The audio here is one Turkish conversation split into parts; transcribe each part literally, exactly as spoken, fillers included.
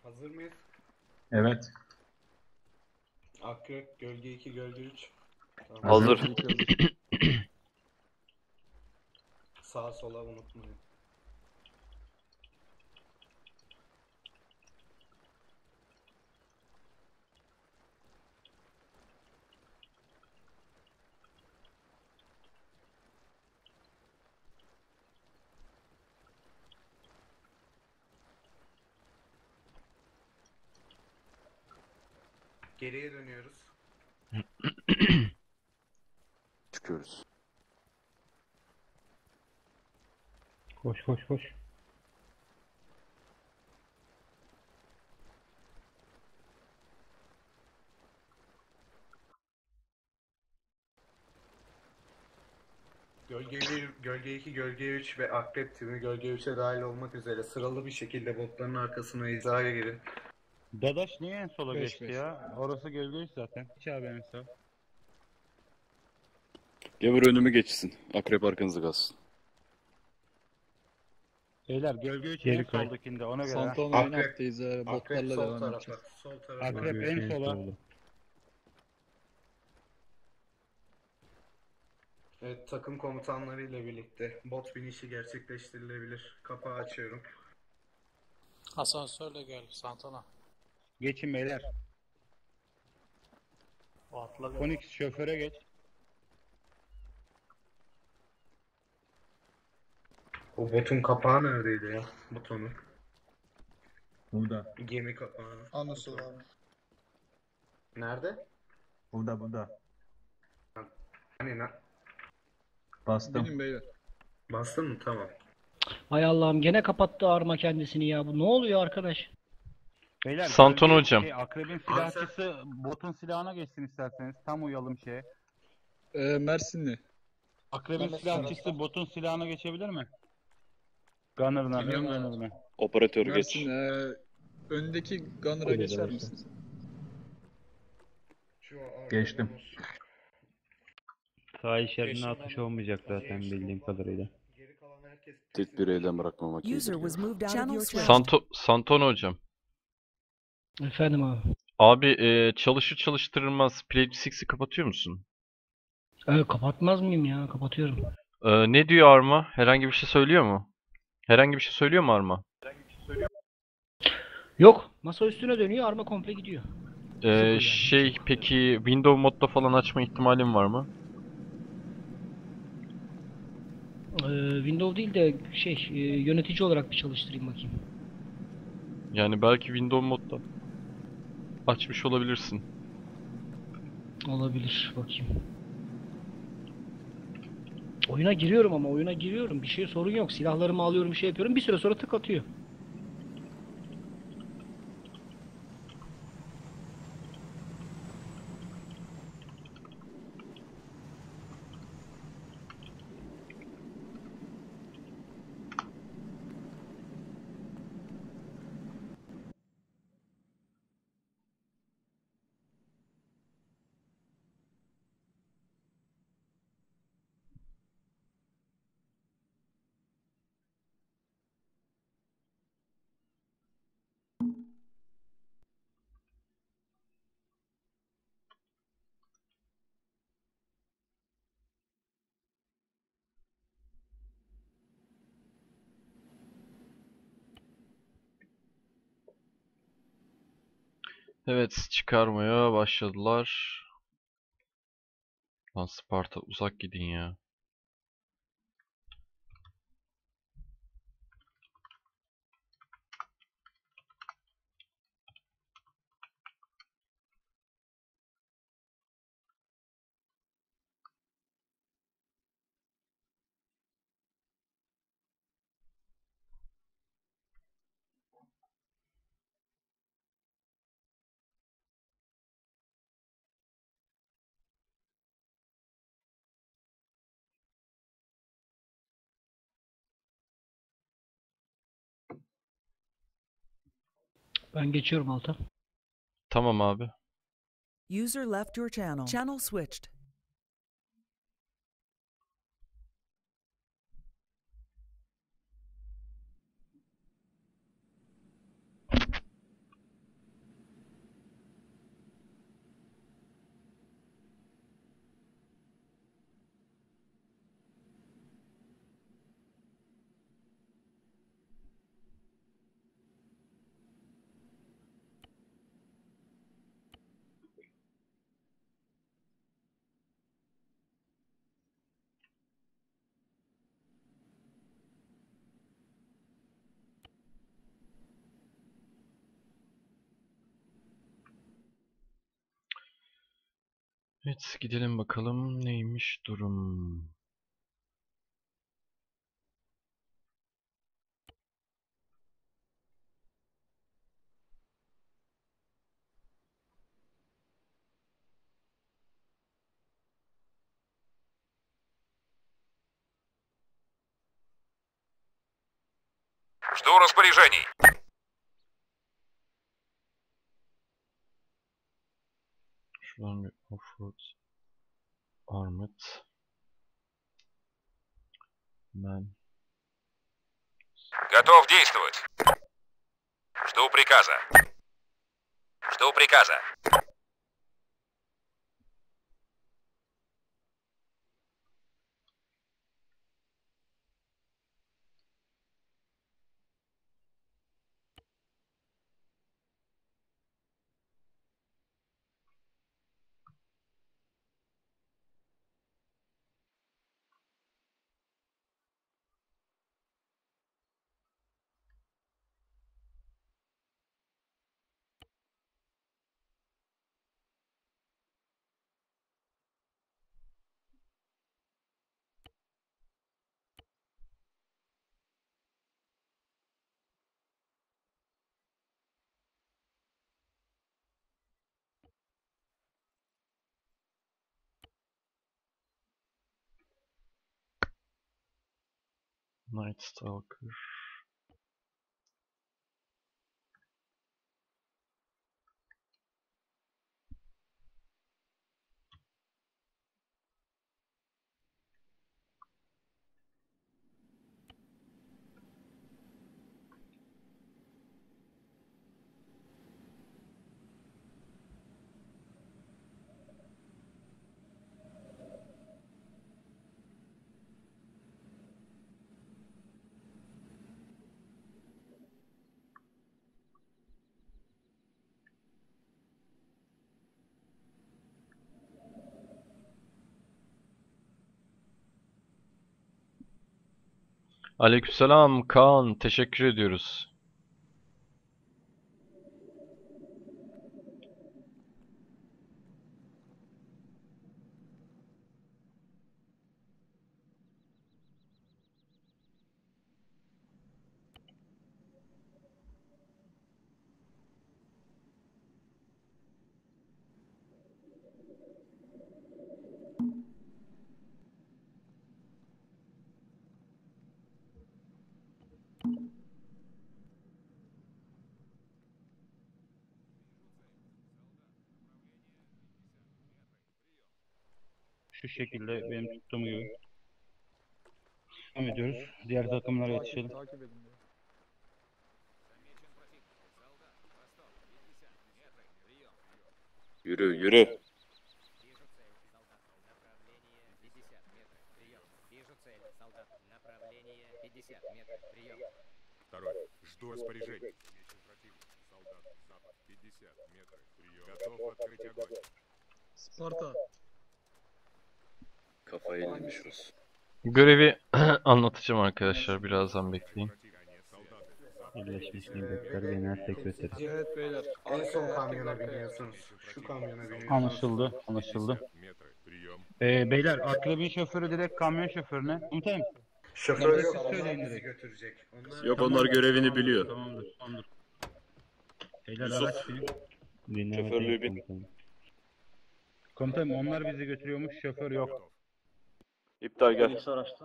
Hazır mıyız? Evet. Akrep, gölge iki, gölge üç. Tamam. Hazır. Sağa sola unutmayın. Geriye dönüyoruz. Çıkıyoruz. Koş koş koş. Gölge bir, gölge iki, gölge üç ve akrep timi gölge üçe dahil olmak üzere sıralı bir şekilde botların arkasına hizaya girin. Dadaş niye en sola Beş, geçti beş. ya? Orası gölgeyiz zaten. Hiç abi en sağ. Gavur önümü geçsin. Akrep arkanızı kalsın. Beyler gölge üç Geri en kay. soldakinde ona göre. ha. Santon Akrep- aynı hattayız ha. Akrep Botlarla sol devam tarafa, edeceğiz. sol tarafa. Akrep en sola. Evet, takım komutanlarıyla birlikte bot binişi gerçekleştirilebilir. Kapağı açıyorum. Asansörle gel Santana. Geçin beyler. O atla gel. Phoenix şoföre geç. O botun kapağı neredeydi ya? Butonu. Burada. Gemi kapağı. Anlaşıldı abi. Nerede? Burada burada. Hani ne? Bastım. Benim beyler. Bastın mı? Tamam. Hay Allah'ım gene kapattı Arma kendisini ya. Bu ne oluyor arkadaş? Beyler Santon gölge- hocam. Şey, akrebin silahçısı botun silahına geçsin isterseniz. Tam uyalım şeye. Ee, Mersinli. Akrebin Tamam, silahçısı botun silahına geçebilir mi? Gunner'ına, ön Bilmiyorum. gunner'ına. Operatör geç. Mersin. Ee, öndeki Gunner'a geçer misiniz? Şu arkadan Geçtim. olsun. Sağ işaretine Geçtim atış ben. olmayacak zaten Geçtim bildiğim ondan. kadarıyla. Geri kalan herkes Tek bir elden bırakmamak User gerekiyor. was moved out of Channel your switched. channel. Santo, Santon hocam. Efendim abi. Abi e, çalışır çalıştırılmaz Plate six'i kapatıyor musun? Ee, kapatmaz mıyım ya? Kapatıyorum. E, ne diyor Arma? Herhangi bir şey söylüyor mu? Herhangi bir şey söylüyor mu Arma? Yok. Masa üstüne dönüyor. Arma komple gidiyor. E, yani. şey peki Window modda falan açma ihtimalim var mı? Ee, Windows değil de şey e, yönetici olarak bir çalıştırayım bakayım. Yani belki Window modda açmış olabilirsin. Olabilir. Bakayım. Oyuna giriyorum ama oyuna giriyorum. Bir şey sorun yok. Silahlarımı alıyorum, bir şey yapıyorum. Bir süre sonra tık atıyor. Evet, çıkarmaya başladılar. Lan Sparta uzak gidin ya. Ben geçiyorum alta. Tamam abi. User left your channel. Channel switched. Evet, gidelim bakalım neymiş durum. Жду распоряжений. Şuradan bir offroad armored man. Готов действовать. Жду приказа. Жду приказа. Night Stalker. Aleykümselam Kaan, teşekkür ediyoruz. Şu şekilde benim tuttuğum gibi. Devam ediyoruz. Diğer takımlara yetişelim. Takip edin diyor. Yürü yürü. Второй. Жду распоряжений. Солдат, запад, пятьдесят метров. Прием. Готов открыть огонь. Sparta. Kafayı yemiş olsun. Görevi anlatacağım arkadaşlar, birazdan bekleyin. Birleşmiş Milletler Genel Sekreteri. Evet beyler. En son Arkaya, kamyona arkaya. biniyorsunuz. Şu kamyona biniyorsunuz. Anlaşıldı, anlaşıldı. Ee, beyler, akrebin şoförü direkt kamyon şoförüne. Komutanım. Şoför Nerede yok, siz onlar söyleyin bizi direkt. götürecek. Onlar Yok, onlar görevini biliyor. Tamamdır, tamamdır. Beyler Yusuf. araç bin. Şoförlüğü bin. Komutanım onlar bizi götürüyormuş, şoför yok. İptal gel.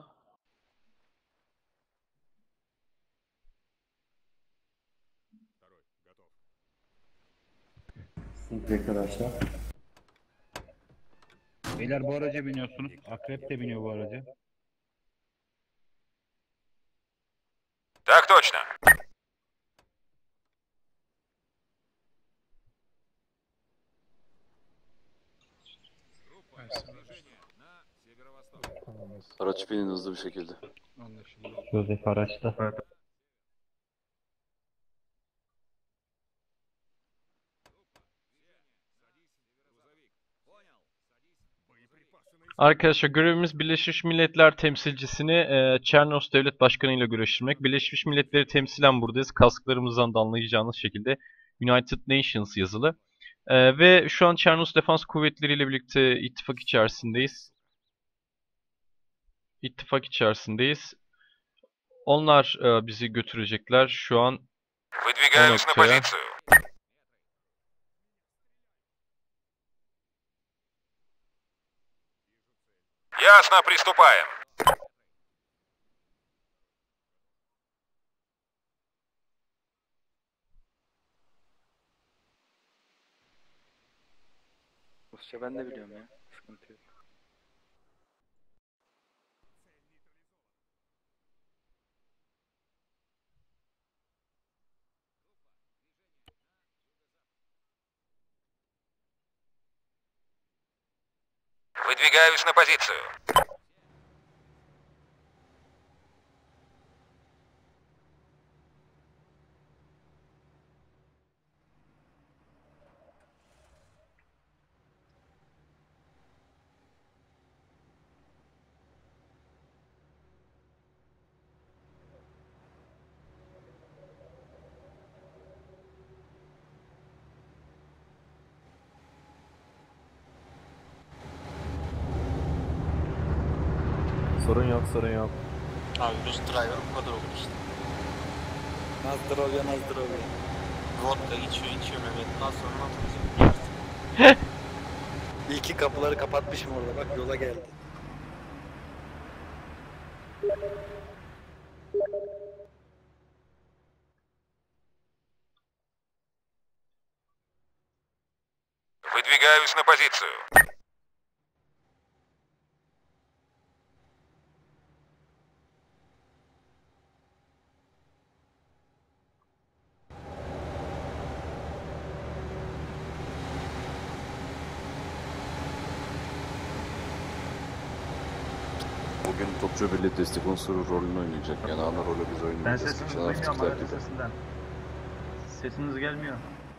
Beyler bu araca biniyorsunuz. Akrep de biniyor bu araca. Так точно. Araç binin hızlı bir şekilde. Anlaşıldı. Joseph araçta. Arkadaşlar görevimiz Birleşmiş Milletler temsilcisini e, Çernos Devlet Başkanı ile görüştürmek. Birleşmiş Milletleri temsilen buradayız. Kasklarımızdan da anlayacağınız şekilde United Nations yazılı. Ee, ve şu an Çernos Defans Kuvvetleri ile birlikte ittifak içerisindeyiz. İttifak içerisindeyiz. Onlar e, bizi götürecekler şu an o noktaya. Ясно, приступаем. Rusça ben de biliyorum ya. Sıkıntı yok. Выдвигаюсь на позицию. Sorun yok, sorun yok. Abi Rus driver bu kadar olur işte. Nazdrovya Nazdrovya. Vodka içiyor içiyor Mehmet. Daha sonra ne yapacak? İyi ki kapıları kapatmışım orada, bak yola geldi. Выдвигаюсь на позицию. Bugün Topçu Birliği destek unsuru rolünü oynayacak. Yani ana rolü biz Ben oynayacağız. sesinizi Geçen duymuyorum haftakiler aracı gibi. sesinden. Sesiniz gelmiyor.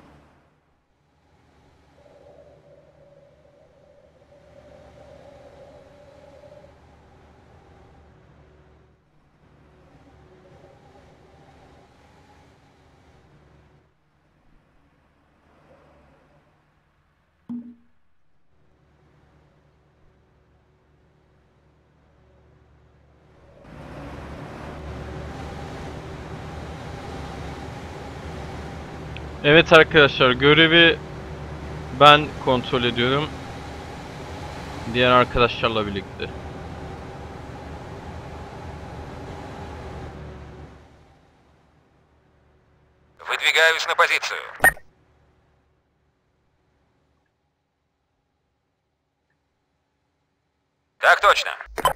Evet arkadaşlar, görevi ben kontrol ediyorum. Diğer arkadaşlarla birlikte. Выдвигаюсь на позицию. Так точно.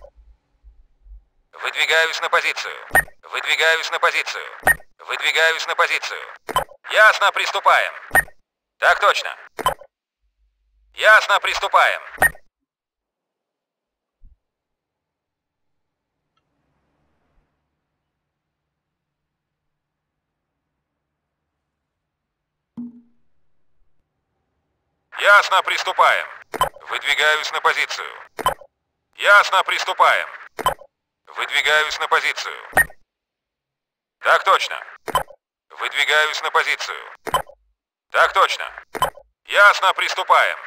Выдвигаюсь на позицию. Выдвигаюсь на позицию. Выдвигаюсь на позицию. Ясно, приступаем. Так точно. Ясно, приступаем. Ясно, приступаем. Выдвигаюсь на позицию. Ясно, приступаем. Выдвигаюсь на позицию. Так точно. Выдвигаюсь на позицию. Так точно. Ясно, приступаем.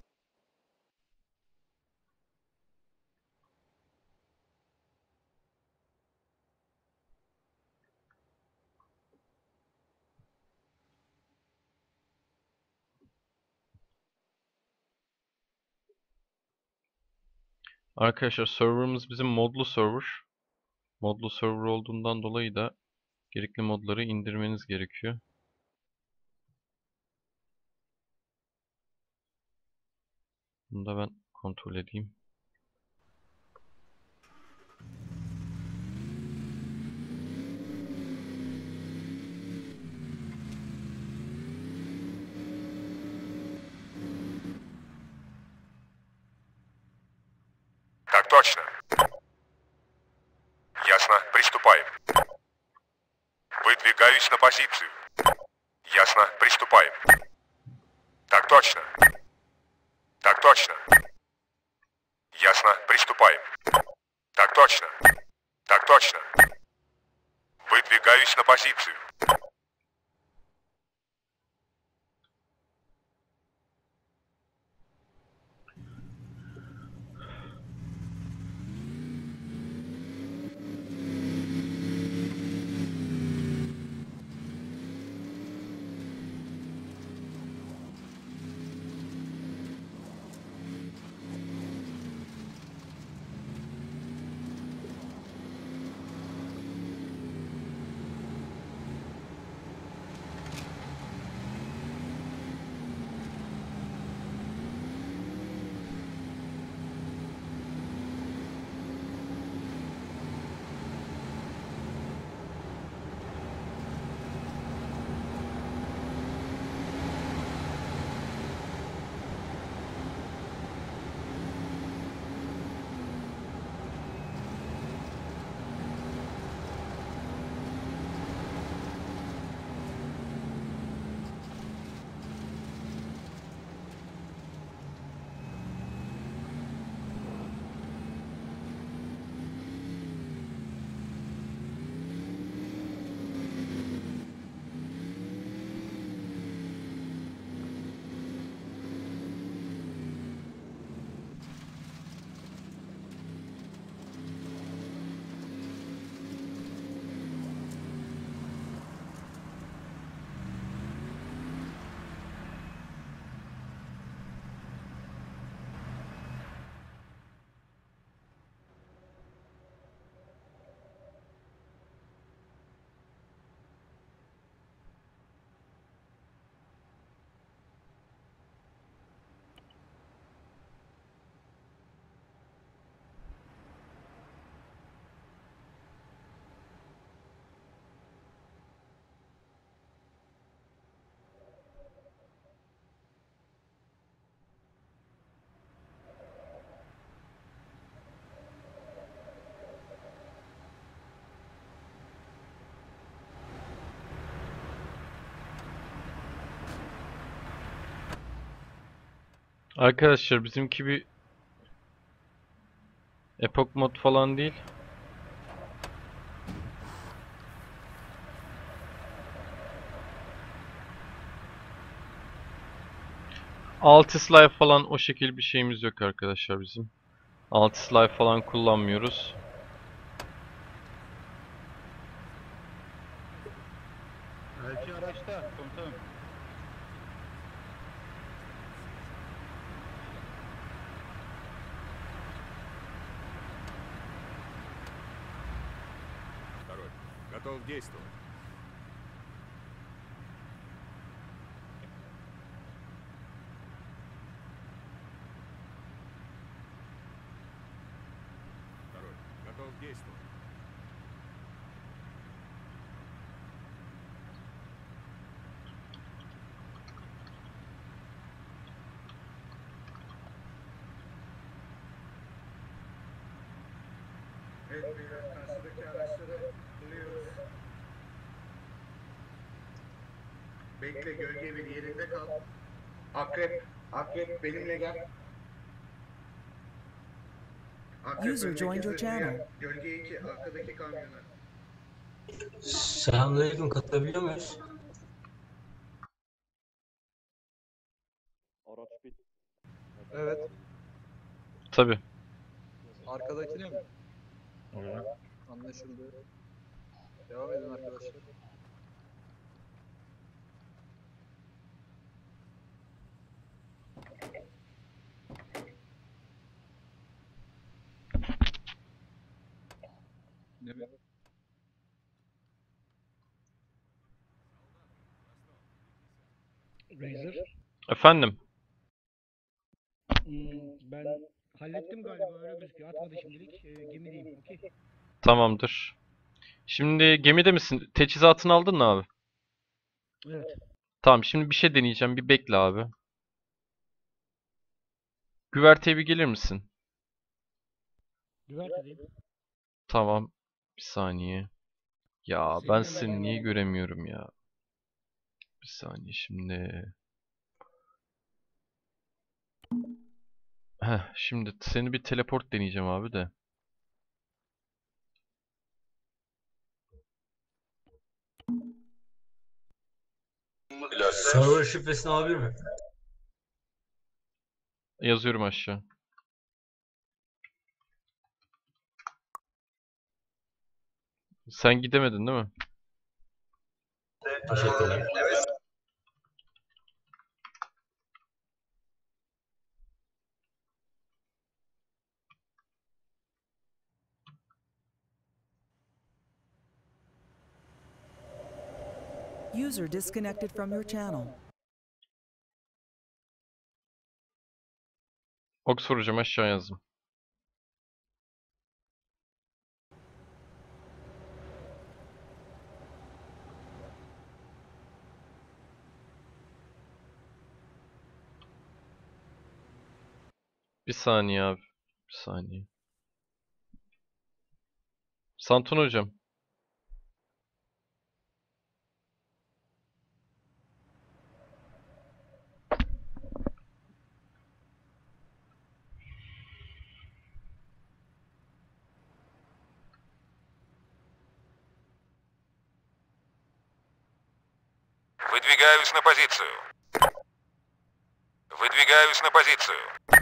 Arkadaşlar serverımız bizim modlu server. Modlu server olduğundan dolayı da gerekli modları indirmeniz gerekiyor. Bunu da ben kontrol edeyim. Так точно. Ясно, приступаем. Выдвигаюсь на позицию. Ясно, приступаем. Так точно. Так точно. Ясно, приступаем. Так точно. Так точно. Выдвигаюсь на позицию. Arkadaşlar bizimki bir Epoch mod falan değil. Altis Life falan o şekil bir şeyimiz yok arkadaşlar bizim. Altis Life falan kullanmıyoruz. Elçi araçta komutanım. Готов действовать. Второй. Готов действовать. Evet beyler, karşıdaki araçları buluyoruz. Bekle, gölge bir yerinde kal. Akrep, akrep benimle gel. Akrep User öndeki joined your zırhlıya, channel. Gölge iki, arkadaki kamyona. Selamünaleyküm, katılabiliyor muyuz? Evet. Tabi. Arkadakine mi? Anlaşıldı. Devam edin arkadaşlar. Ne mi? Razer. Efendim? Hmm, ben hallettim galiba, öyle gözüküyor. Atmadı şimdilik. Ee, gemideyim. Okey. Tamamdır. Şimdi gemide misin? Teçhizatını aldın mı abi? Evet. Tamam, şimdi bir şey deneyeceğim. Bir bekle abi. Güverteye bir gelir misin? Güvertedeyim. Tamam. Bir saniye. Ya Seni ben hemen seni niye yanıma- göremiyorum ya? Bir saniye şimdi. Heh, şimdi seni bir teleport deneyeceğim abi de. Server şifresini alabilir miyim? Yazıyorum aşağı. Sen gidemedin değil mi? Teşekkür ederim. User disconnected from your channel. Oxford hocam aşağı yazdım. Bir saniye abi. Bir saniye. Santun hocam. Выдвигаюсь на позицию. Выдвигаюсь на позицию.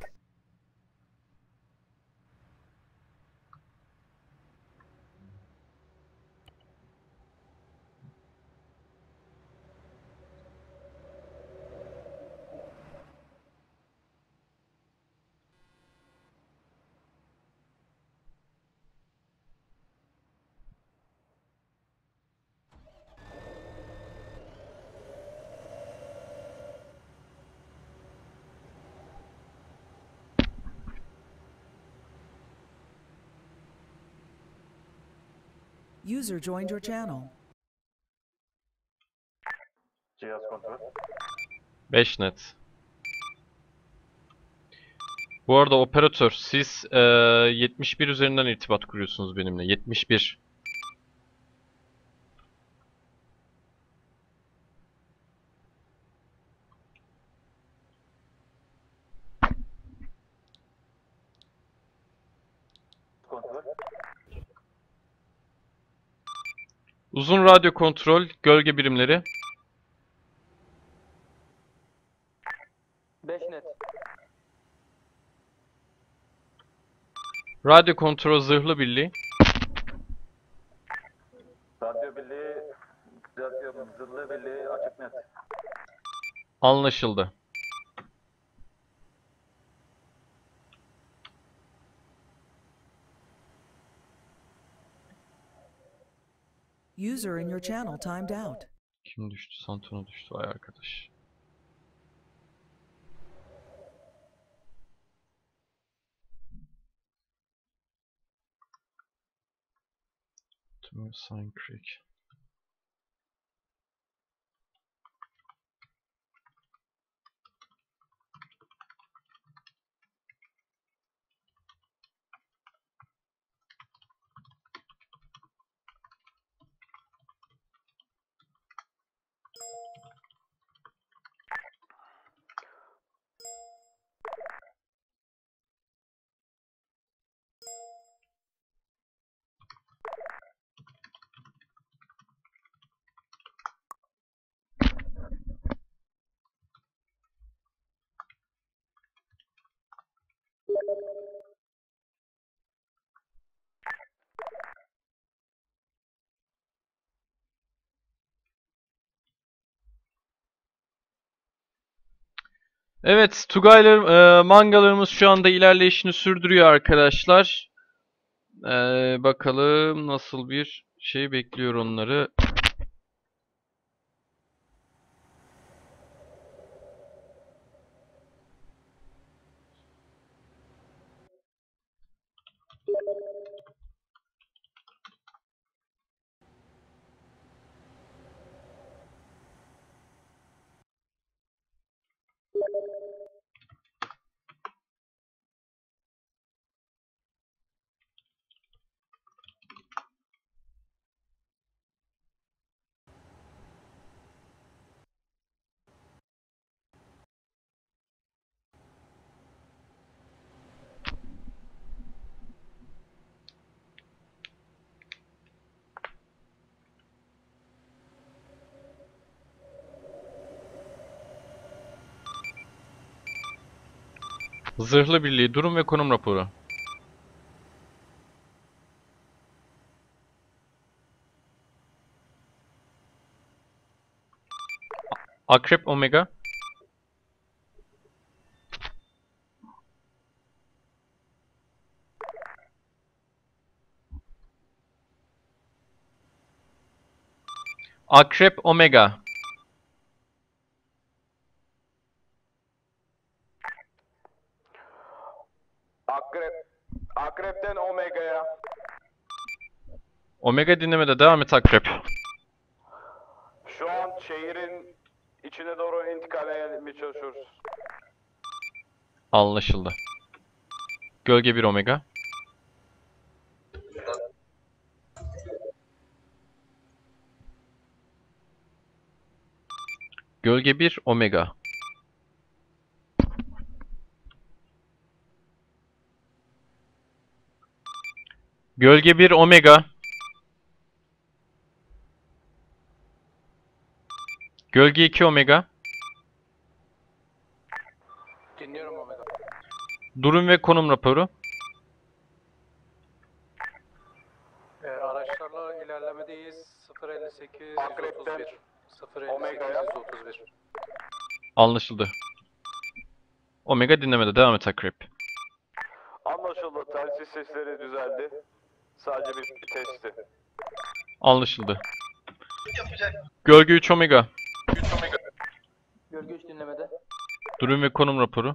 User joined your channel. Cihaz kontrol. beş net. Bu arada operatör, siz eee, yetmiş bir üzerinden irtibat kuruyorsunuz benimle. yetmiş bir. Uzun radyo kontrol, gölge birimleri. beş net. Radyo kontrol zırhlı birliği. Radyo birliği, radyo zırhlı birliği açık net. Anlaşıldı. User in your channel timed out. Kim düştü? Santona düştü. Vay arkadaş. Sign Creek. Evet, Tugaylar, e, mangalarımız şu anda ilerleyişini sürdürüyor arkadaşlar. E, bakalım nasıl bir şey bekliyor onları. Zırhlı birliği, durum ve konum raporu. Akrep Omega. Akrep Omega. Akrep, Akrep'ten Omega'ya. Omega dinlemede, devam et Akrep. Şu an şehrin içine doğru intikal etmeye çalışıyoruz. Anlaşıldı. Gölge bir Omega. Gölge bir Omega. Gölge bir Omega. Gölge iki Omega. Dinliyorum Omega. Durum ve konum raporu. Ee, araçlarla ilerlemedeyiz. sıfır elli sekiz yüz otuz bir. sıfır elli sekiz Omega'ya. yüz otuz bir. Anlaşıldı. Omega dinlemede, devam et Akrep. Anlaşıldı. Telsiz sesleri düzeldi. Sadece bir testti. Anlaşıldı. Gölge üç Omega. Gölge üç dinlemede. Durum ve konum raporu.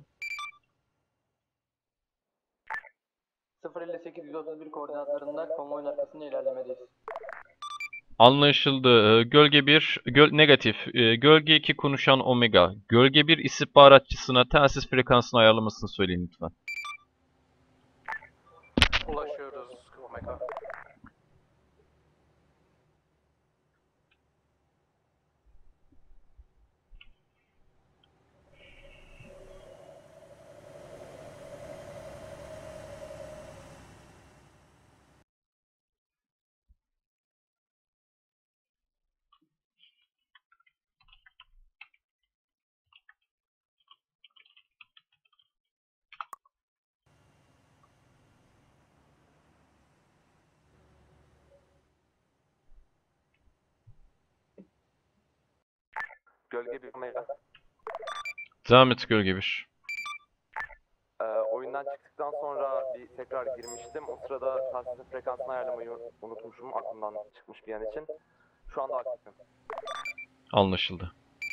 sıfır elli sekiz yüz otuz bir koordinatlarında konvoyun arkasında ilerlemedeyiz. Anlaşıldı. Ee, Gölge bir, göl negatif. Ee, Gölge iki konuşan Omega. Gölge bir istihbaratçısına telsiz frekansını ayarlamasını söyleyin lütfen. Ulaşıyoruz Omega. Gölge bir Omega. Devam et Gölge bir. Ee, oyundan çıktıktan sonra bir tekrar girmiştim. O sırada telsizin frekansını ayarlamayı unutmuşum. Aklımdan çıkmış bir an için. Şu anda aktifim. Anlaşıldı.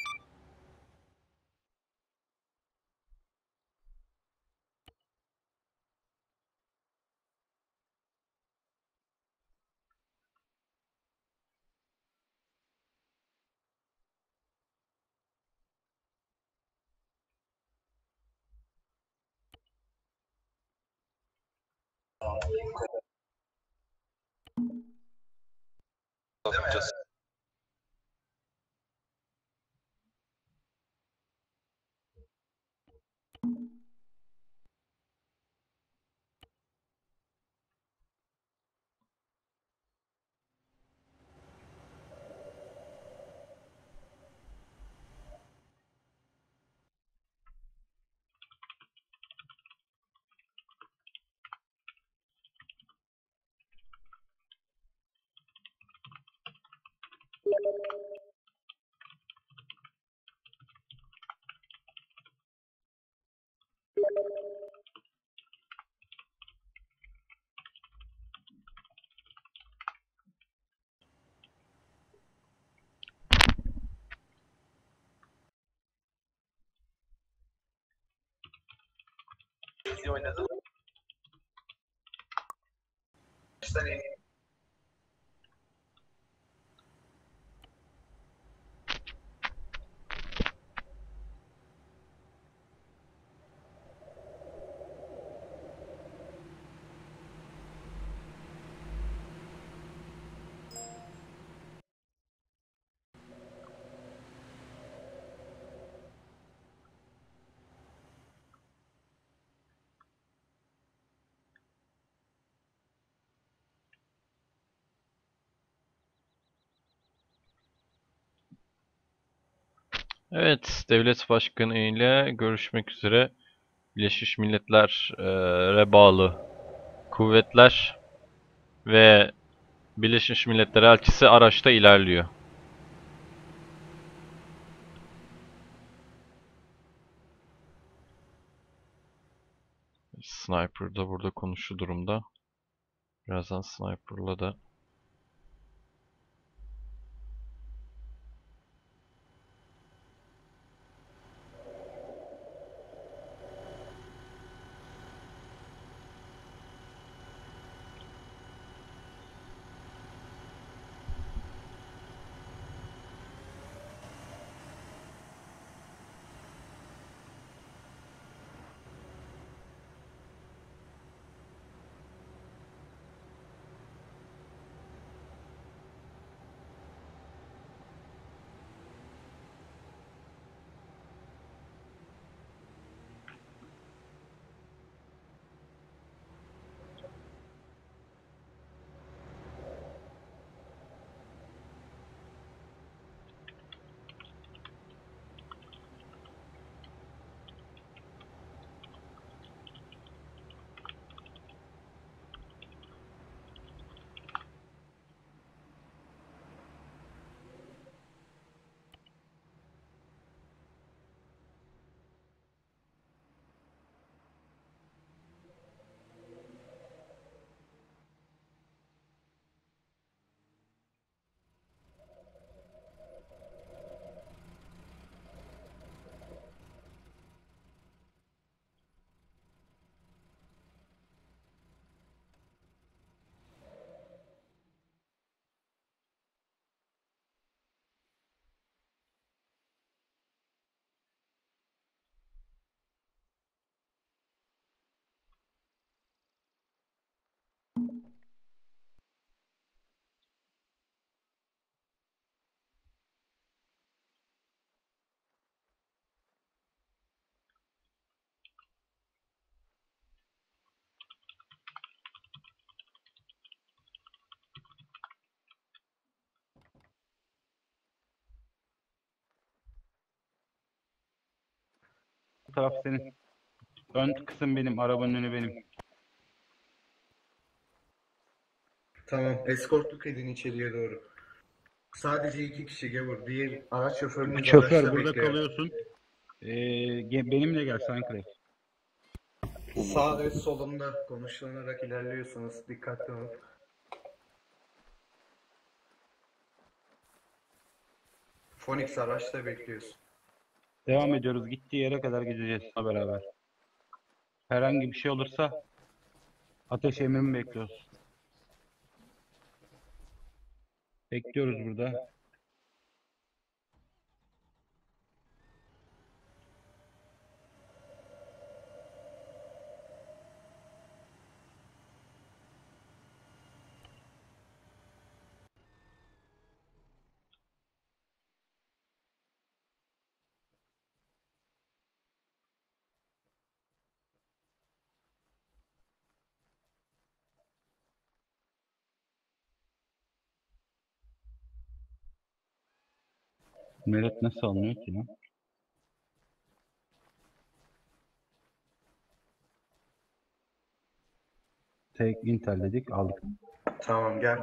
Evet, devlet başkanı ile görüşmek üzere. Birleşmiş Milletler'e bağlı kuvvetler ve Birleşmiş Milletler elçisi araçta ilerliyor. Sniper da burada konuşu durumda. Birazdan Sniper'la da Bu taraf senin. Ön kısım benim, arabanın önü benim. Tamam, eskortluk edin içeriye doğru. Sadece iki kişi gavur. Diğer araç şoförünüz Şoför araçta burada bekliyor. kalıyorsun. Ee, ge- benimle gel Sancref. Sağ ve solumda konuşularak ilerliyorsunuz. Dikkatli olun. Phoenix araçta bekliyorsun. Devam ediyoruz. Gittiği yere kadar gideceğiz beraber. Herhangi bir şey olursa ateş emrimi bekliyoruz. Bekliyoruz burada. Millet nasıl alınıyor ki lan? Tek Intel dedik, aldık. Tamam gel.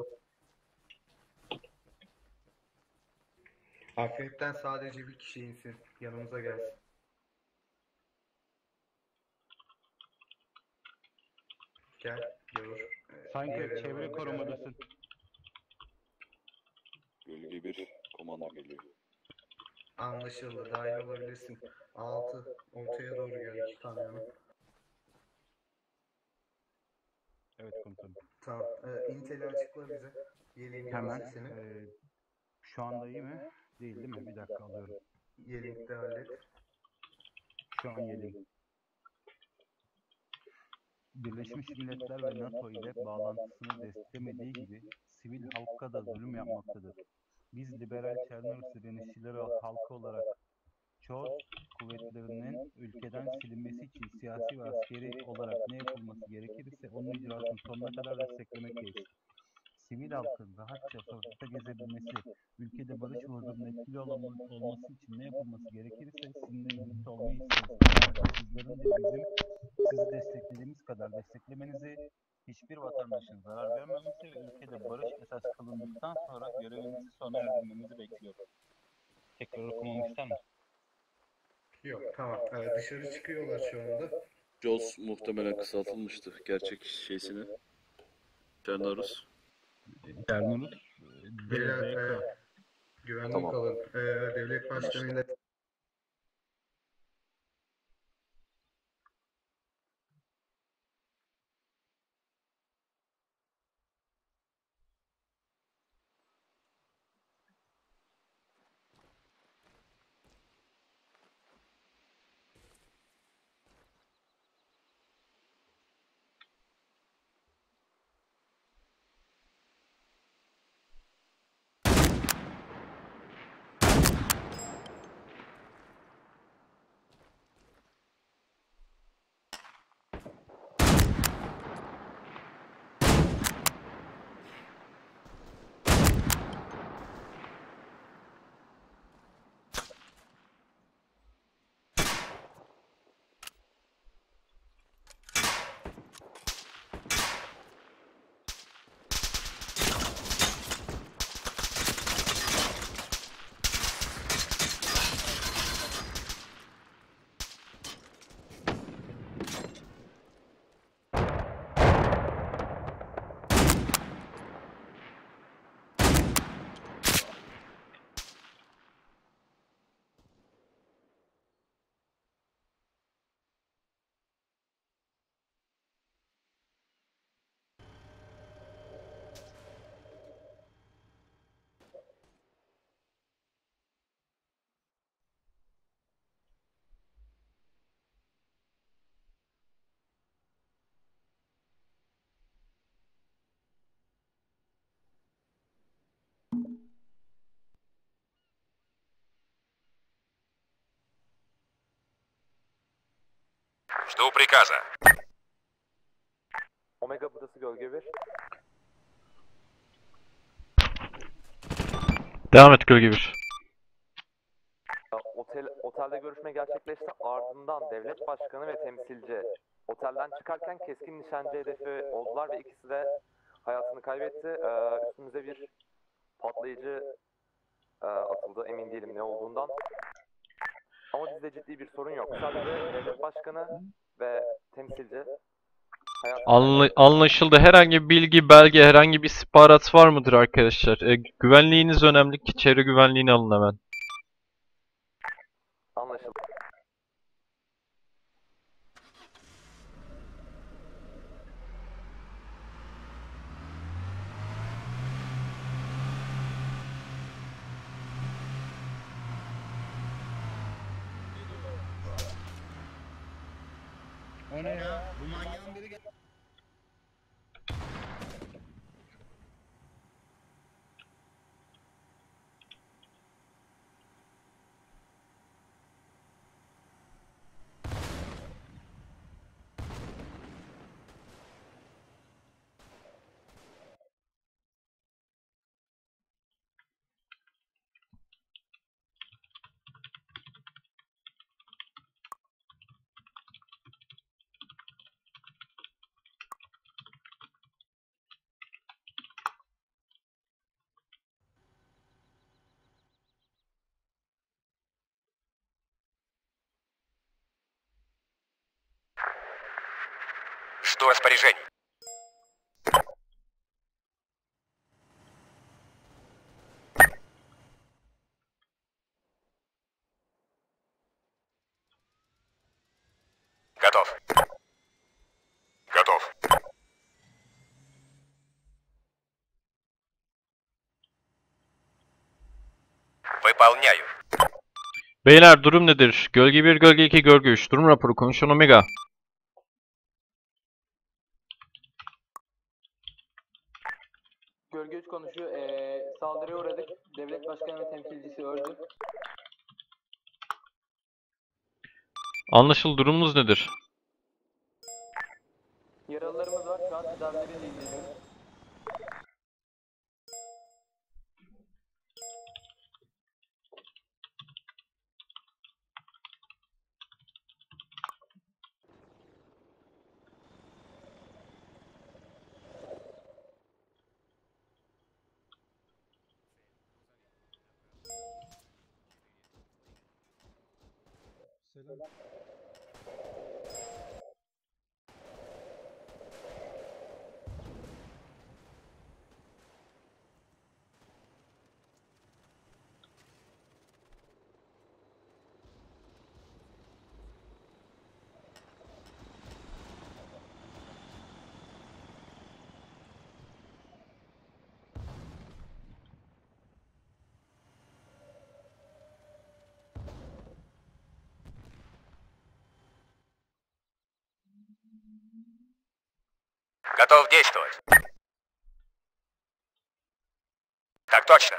Akrepten sadece bir kişi insin. Yanımıza gelsin. Gel. Gavur. Ee, Sanki diğer çevre elemanı korumadasın. Bölge bir komando geliyor. Anlaşıldı. Dahil olabilirsin. Altı. Ortaya doğru gel. İki kamyonu. Evet komutanım. Tamam. Ee, Intel'i açıkla bize. Yeleğini Hemen. sesini. Ee, şu anda iyi mi? Değil değil mi? Bir dakika alıyorum. Yeleğini hallet. Şu an yeleğim. Birleşmiş Milletler ve NATO ile bağlantısını desteklemediği gibi sivil halka da zulüm yapmaktadır. Biz liberal Çernoros direnişçileri halkı olarak Çoğuz kuvvetlerinin ülkeden silinmesi için siyasi ve askeri olarak ne yapılması gerekirse onun icrasını sonuna kadar desteklemekteyiz. Sivil halkın rahatça sokakta gezebilmesi, ülkede barış ve huzurun etkili olması, olması için ne yapılması gerekirse sizinle birlikte olmayı isteriz. Ayrıca sizlerin de bizim sizi desteklediğimiz kadar desteklemenizi, hiçbir vatandaşın zarar görmemesi ve ülkede barış esas kılındıktan sonra görevimizi sona erdirmemizi bekliyoruz. Tekrar okumamı ister misin? Yok tamam. Ee, dışarı çıkıyorlar şu anda. Jaws muhtemelen kısaltılmıştı. Gerçek şeysini. Çernoros. Çernoros. Beyler, e, güvenlik Tamam. alın. E, devlet başkanıyla Жду приказа. Omega burası gölge bir. Devam et Gölge bir. Otel, otelde görüşme gerçekleşti. Ardından devlet başkanı ve temsilci otelden çıkarken keskin nişancı hedefi oldular ve ikisi de hayatını kaybetti. Ee, üstümüze bir patlayıcı e, atıldı. Emin değilim ne olduğundan. Ama bizde ciddi bir sorun yok. Sadece devlet başkanı ve temsilci hayatını Anla- anlaşıldı. Herhangi bir bilgi, belge, herhangi bir istihbarat var mıdır arkadaşlar? E, güvenliğiniz önemli ki çevre güvenliğini alın hemen. anlaşıldı. O ne ya? Bu manyağın biri gel. Жду распоряжений. Готов. Готов. Выполняю. Beyler durum nedir? Gölge bir, Gölge iki, Gölge üç. Durum raporu. Konuşan Omega. Gölge üç konuşuyor. Ee, saldırıya uğradık. Devlet başkanı ve temsilcisi öldü. Anlaşıldı. Durumunuz nedir? Yaralılarımız var. Şu an tedavileriyle ilgileniyoruz. Selam. Готов действовать. Так точно.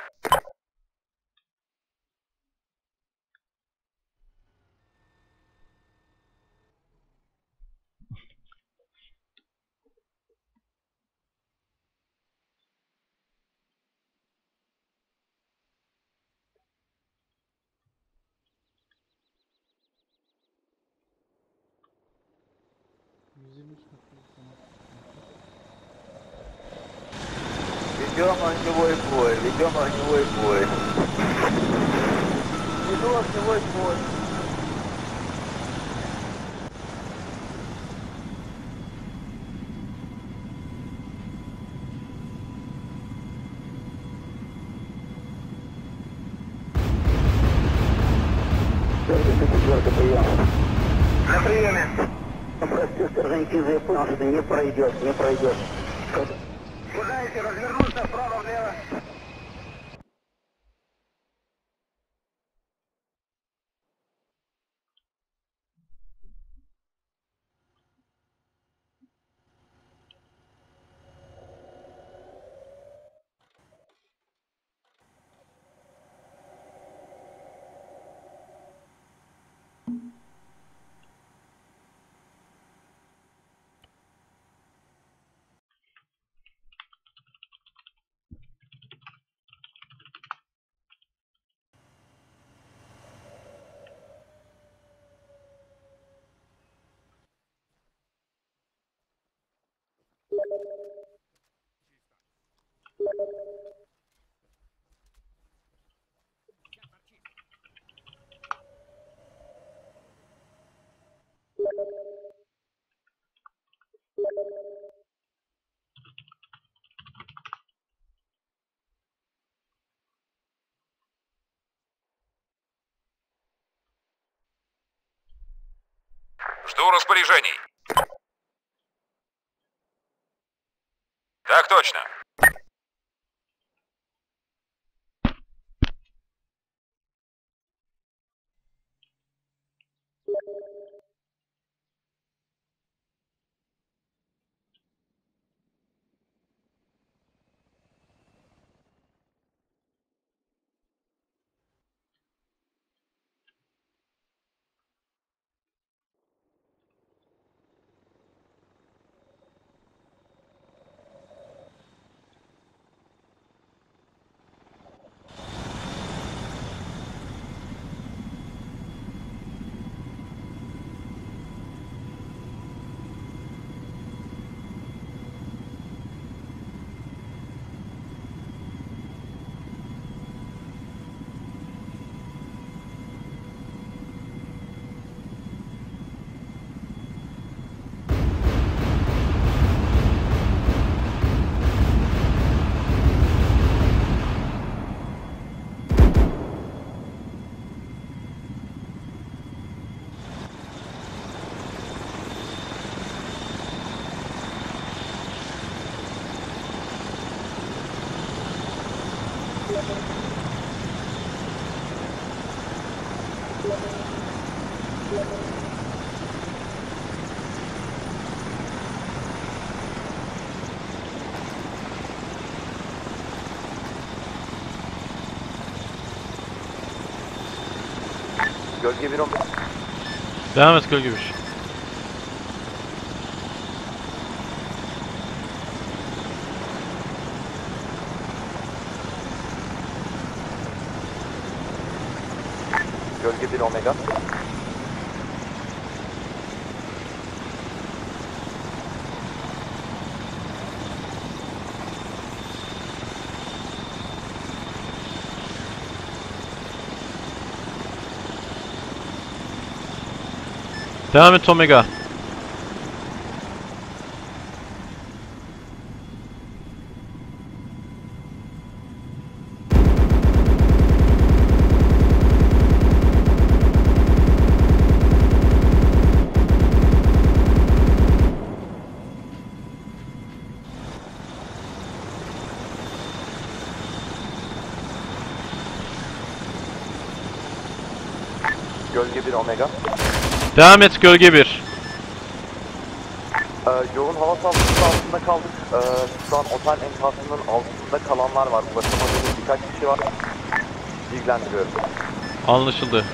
Ведем огневой бой, ведем огневой бой. Веду огневой бой. На приеме. Прости, сержантиза, я понял, что не пройдет, не пройдет. Кидаете, развернуться вправо-влево. Жду распоряжений. Так точно. Gölge bir on. Devam et Gölge bir. Gölge bir Omega. Devam et Omega. Gölge bir Omega. Devam et Gölge bir. Ee, yoğun hava saldırısı altında kaldık. Ee, şu an otel enkazının altında kalanlar var. Ulaşamadığımız birkaç kişi var. Bilgilendiriyorum. Anlaşıldı.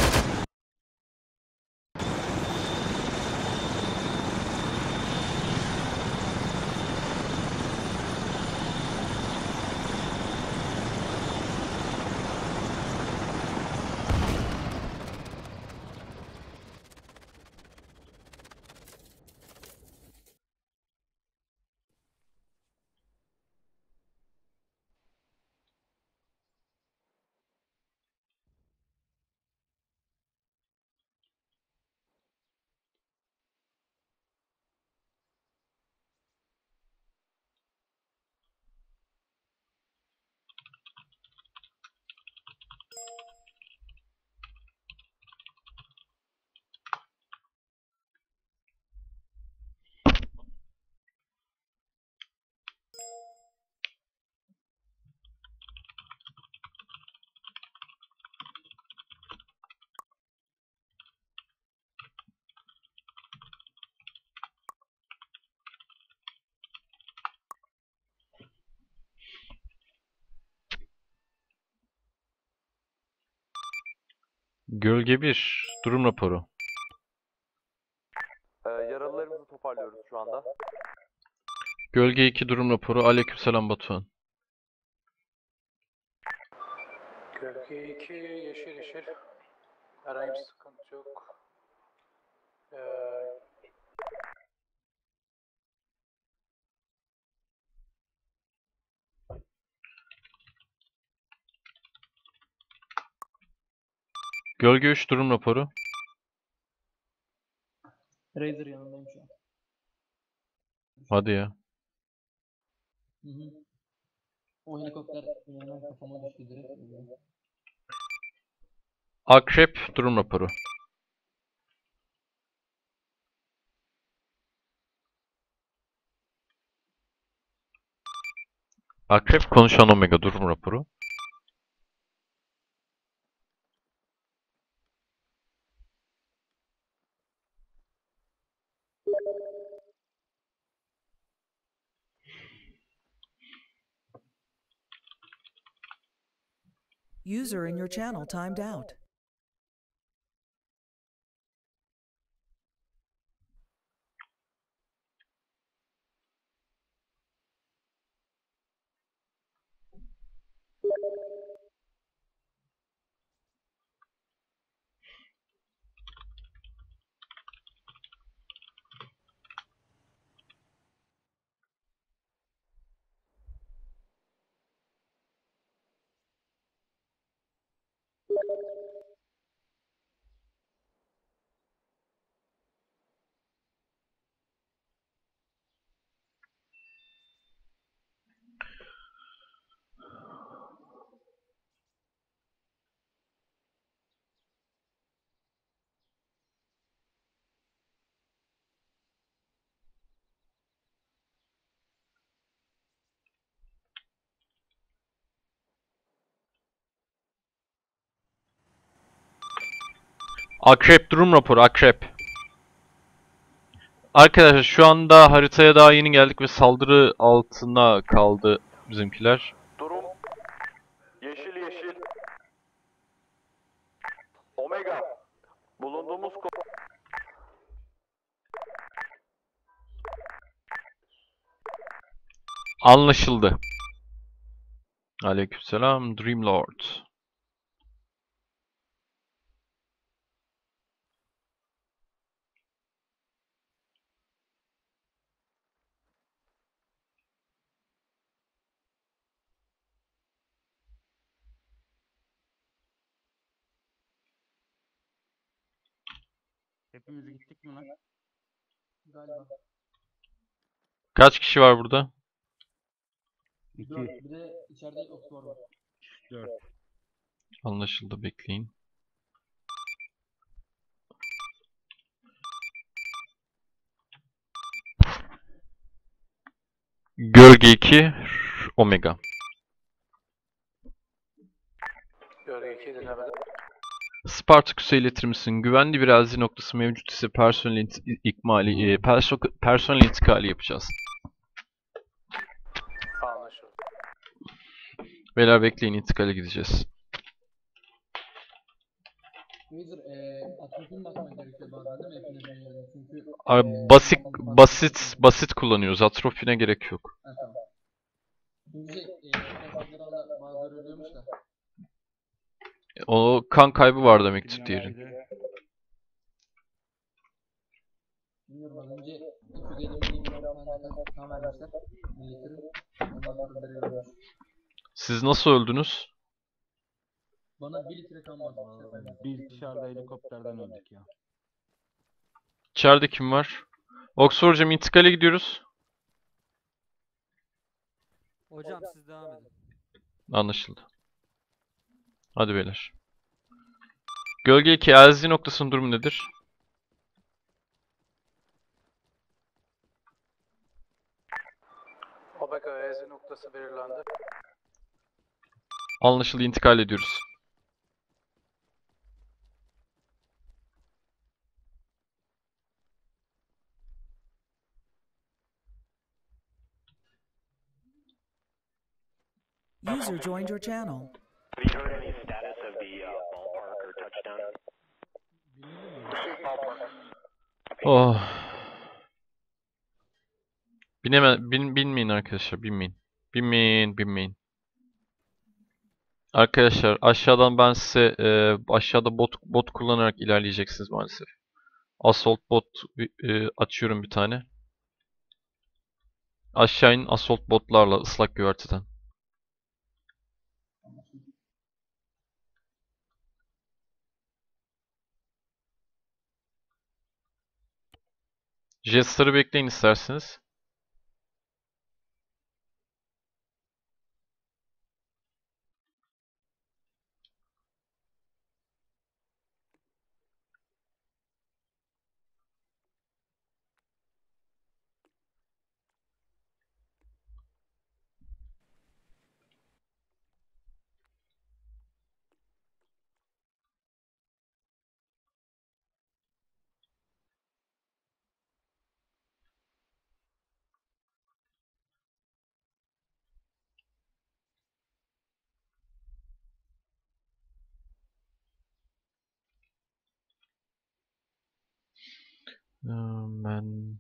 Gölge bir. Durum raporu. Ee, yaralılarımızı toparlıyoruz şu anda. Gölge iki durum raporu. Aleykümselam Batuhan. Gölge iki yeşil yeşil. Herhangi bir sıkıntı yok. Ee, Gölge üç durum raporu. Raider yanındayım şu an. Hadi ya. Hı hı. O helikopter hemen kafama düştü direkt. Akrep durum raporu. Akrep konuşan Omega durum raporu. User in your channel timed out. Akrep durum raporu, Akrep. Arkadaşlar şu anda haritaya daha yeni geldik ve saldırı altına kaldı bizimkiler. Durum yeşil yeşil. Omega. Bulunduğumuz ko Anlaşıldı. Aleykümselam Dreamlord. Hepimiz gittik mi lan? Galiba. Kaç kişi var burada? İki. Dört. Bir de içeride Oxford var. Dört. Anlaşıldı, bekleyin. Gölge iki, Omega. Gölge iki dinlemede. Spartaküs'e iletir misin? Güvenli bir arazi noktası mevcut ise personel int- ikmali, e, perso- personel intikali yapacağız. Anlaşıldı. Beyler bekleyin, intikale gideceğiz. User eee atropin bakman gerekiyor bazen değil mi? Hepinizin yerine. Çünkü Abi, eee, basit altın farklı basit oluyor. basit kullanıyoruz. Atropine gerek yok. Ha tamam. Çünkü şey eee kasapları anda bazıları ölüyormuş da. O kan kaybı var demektir diğerin. Bilmiyorum az önce iki yüz elli milyon tane kan vermişler. Milletlerin. Ondan sonra veriyorlar. Siz nasıl öldünüz? Bana bir litre kan basmışlar. Biz dışarıda helikopterden öldük ya. İçeride kim var? Oxford'cum intikale gidiyoruz. Hocam siz devam edin. Anlaşıldı. Hadi beyler. Gölge iki, Elzi noktasının durumu nedir? Omega E Z noktası belirlendi. Anlaşıldı, intikal ediyoruz. User joined your channel. Have you heard any status of the uh, ballpark or touchdown? Oh. Bineme, bin, binmeyin arkadaşlar, binmeyin. Binmeyin, binmeyin. Arkadaşlar aşağıdan ben size e, aşağıda bot bot kullanarak ilerleyeceksiniz maalesef. Assault bot e, açıyorum bir tane. Aşağı in assault botlarla ıslak güverteden. Jester'ı bekleyin isterseniz. Ben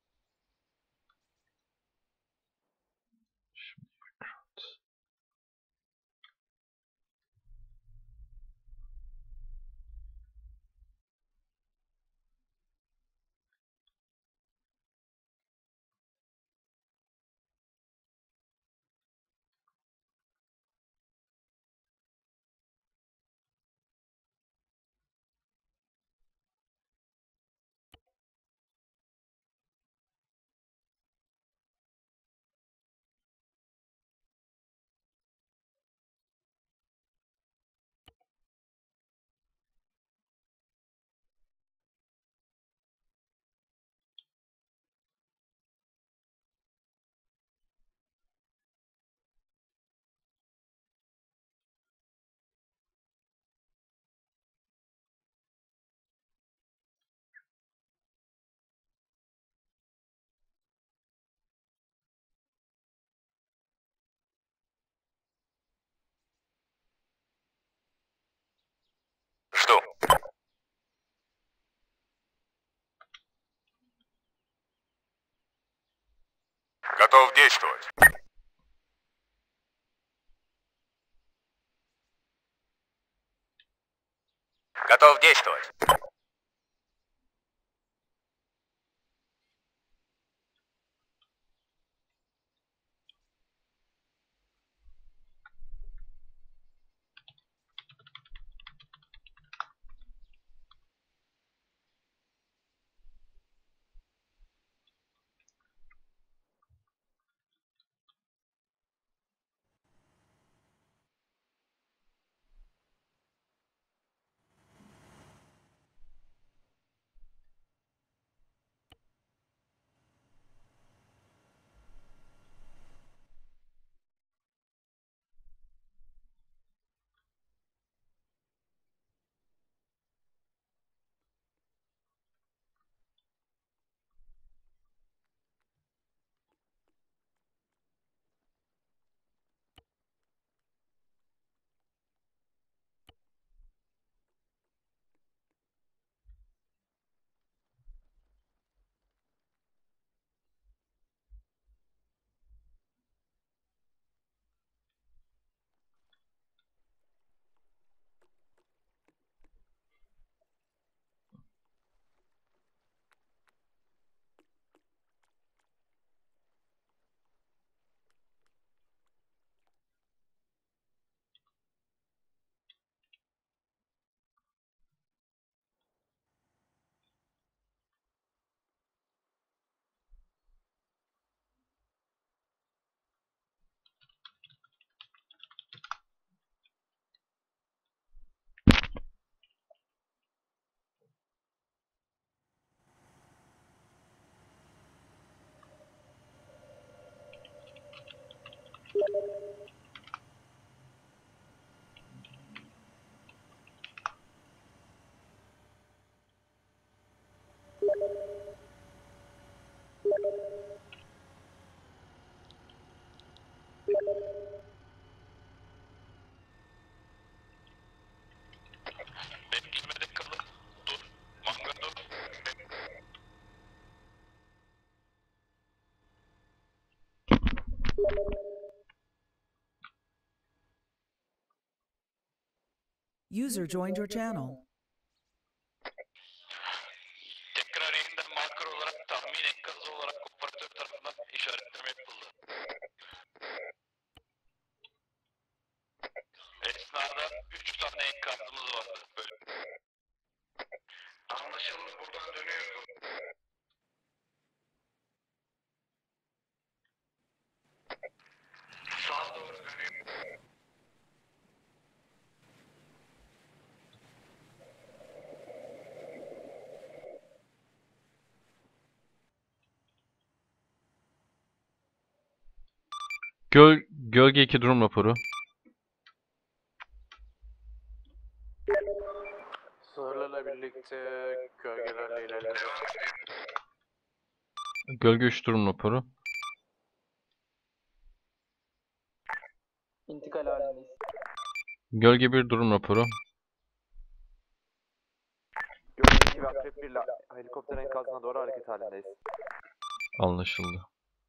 Жду. Готов действовать. Готов действовать. User joined your channel. Tekrar yeniden marker olarak tahmin enkazı olarak operatör tarafından işaretleme yapıldı. Esnada üç tane enkazımız vardı. Böyle. Anlaşıldı, buradan dönüyorum. Sağa doğru dönüyorum. Göl Gölge iki durum raporu. Sınırlarla birlikte gölgelerle ilerliyoruz. Gölge üç durum raporu. İntikal halindeyiz. Gölge bir durum raporu. Gölge iki ve Akrep bir ile helikopter enkazına doğru hareket halindeyiz. Anlaşıldı.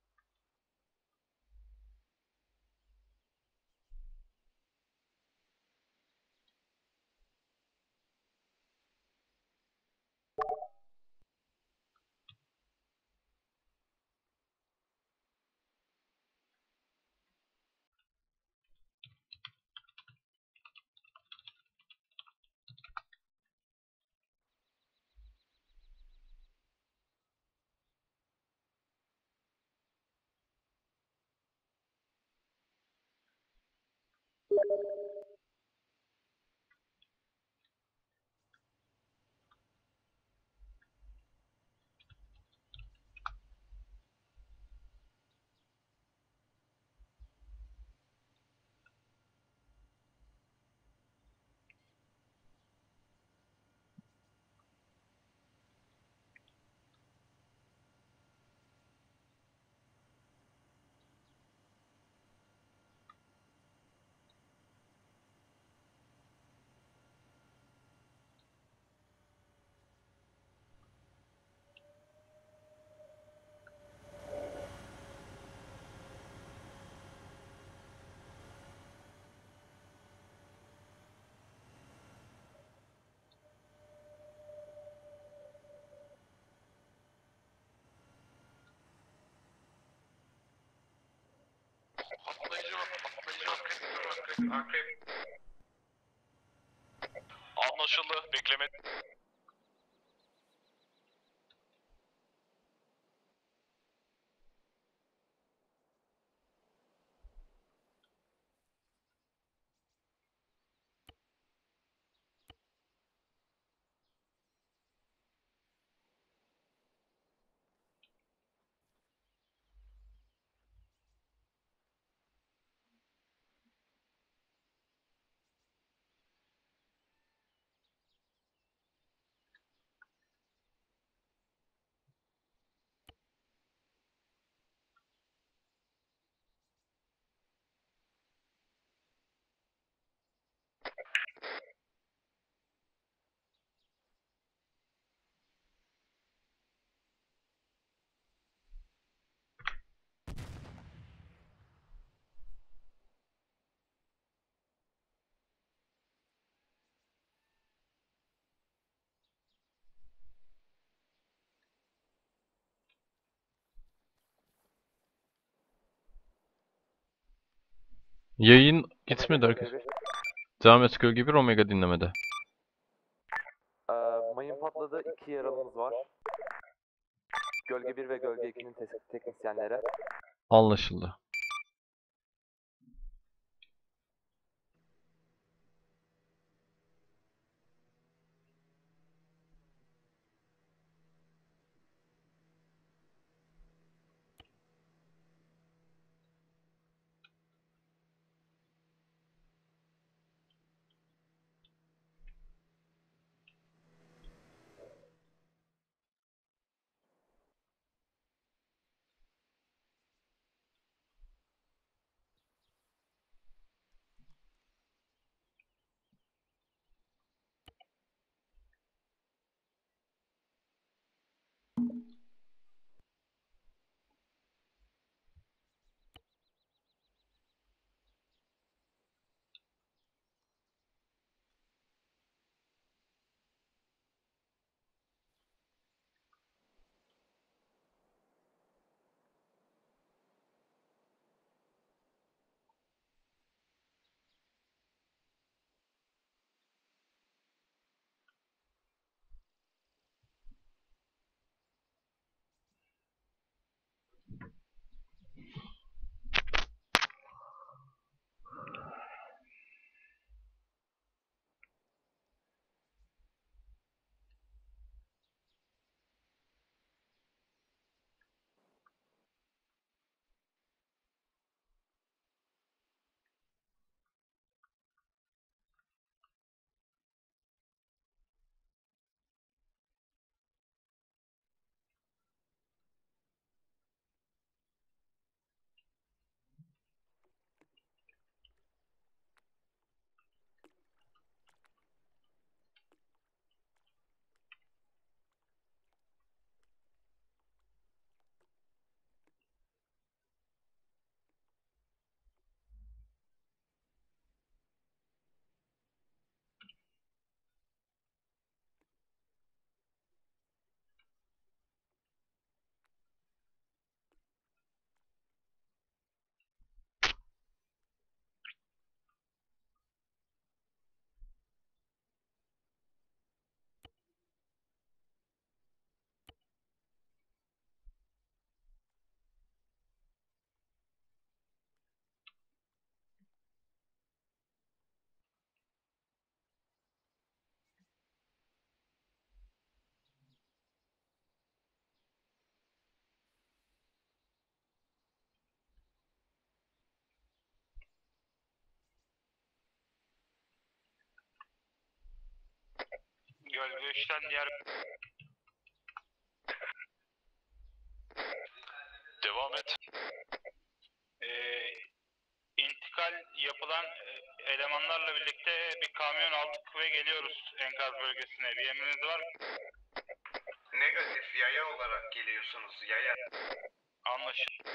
Patlayıcı var, patlayıcı var. Akrep, akrep. Anlaşıldı, bekleme. Yayın gitmedi arkadaşlar. Devam et Gölge bir Omega dinlemede. Ee, mayın patladı, iki yaralımız var. Gölge bir ve Gölge ikinin te teknisyenleri. Anlaşıldı. Gölge üçten diğer... Devam et. Ee, intikal yapılan e, elemanlarla birlikte bir kamyon aldık ve geliyoruz enkaz bölgesine. Bir emriniz var mı? Negatif, yaya olarak geliyorsunuz, yaya. Anlaşıldı.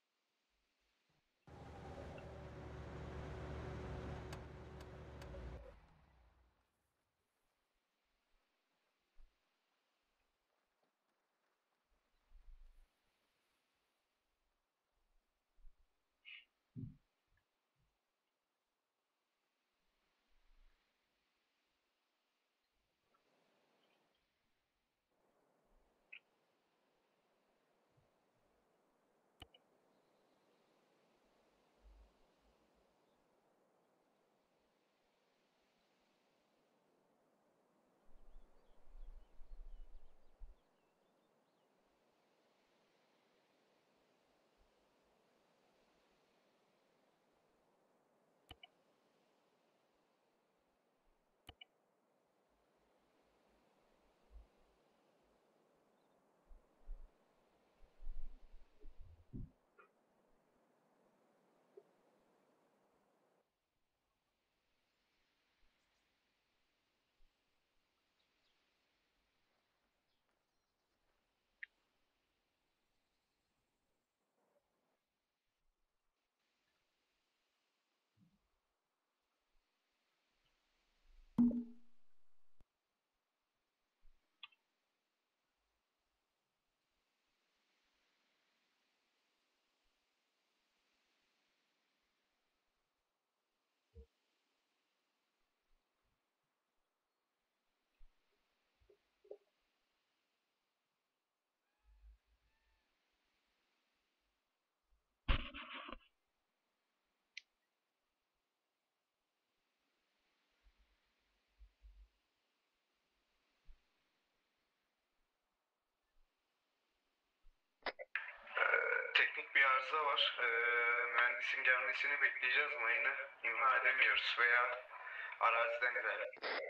Teknik bir arıza var. Ee, mühendisin gelmesini bekleyeceğiz. Mayını imha edemiyoruz veya araziden ilerle.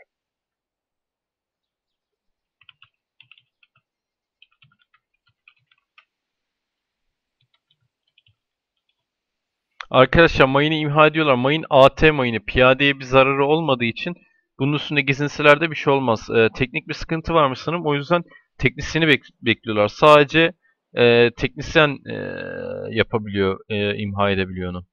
Arkadaşlar mayını imha ediyorlar. Mayın A T mayını. Piyadeye bir zararı olmadığı için bunun üstünde gezintilerde bir şey olmaz. Ee, teknik bir sıkıntı varmış sanırım. O yüzden teknisyeni bek bekliyorlar. Sadece e, teknisyen e, yapabiliyor, e, imha edebiliyor onu.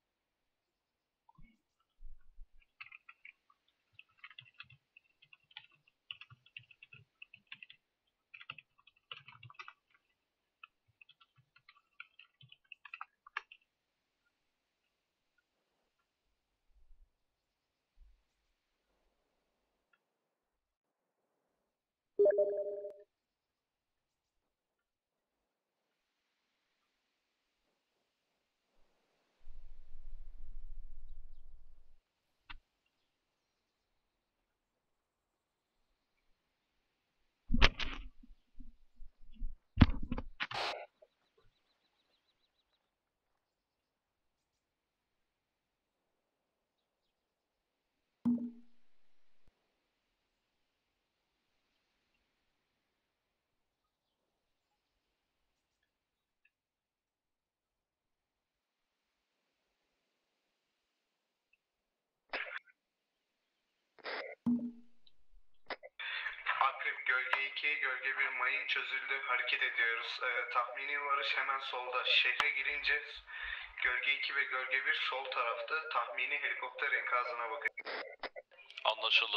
Akrep gölge iki, gölge bir mayın çözüldü. Hareket ediyoruz. Ee, tahmini varış hemen solda. Şehre girince gölge iki ve gölge bir sol tarafta. Tahmini helikopter enkazına bakın. Anlaşıldı.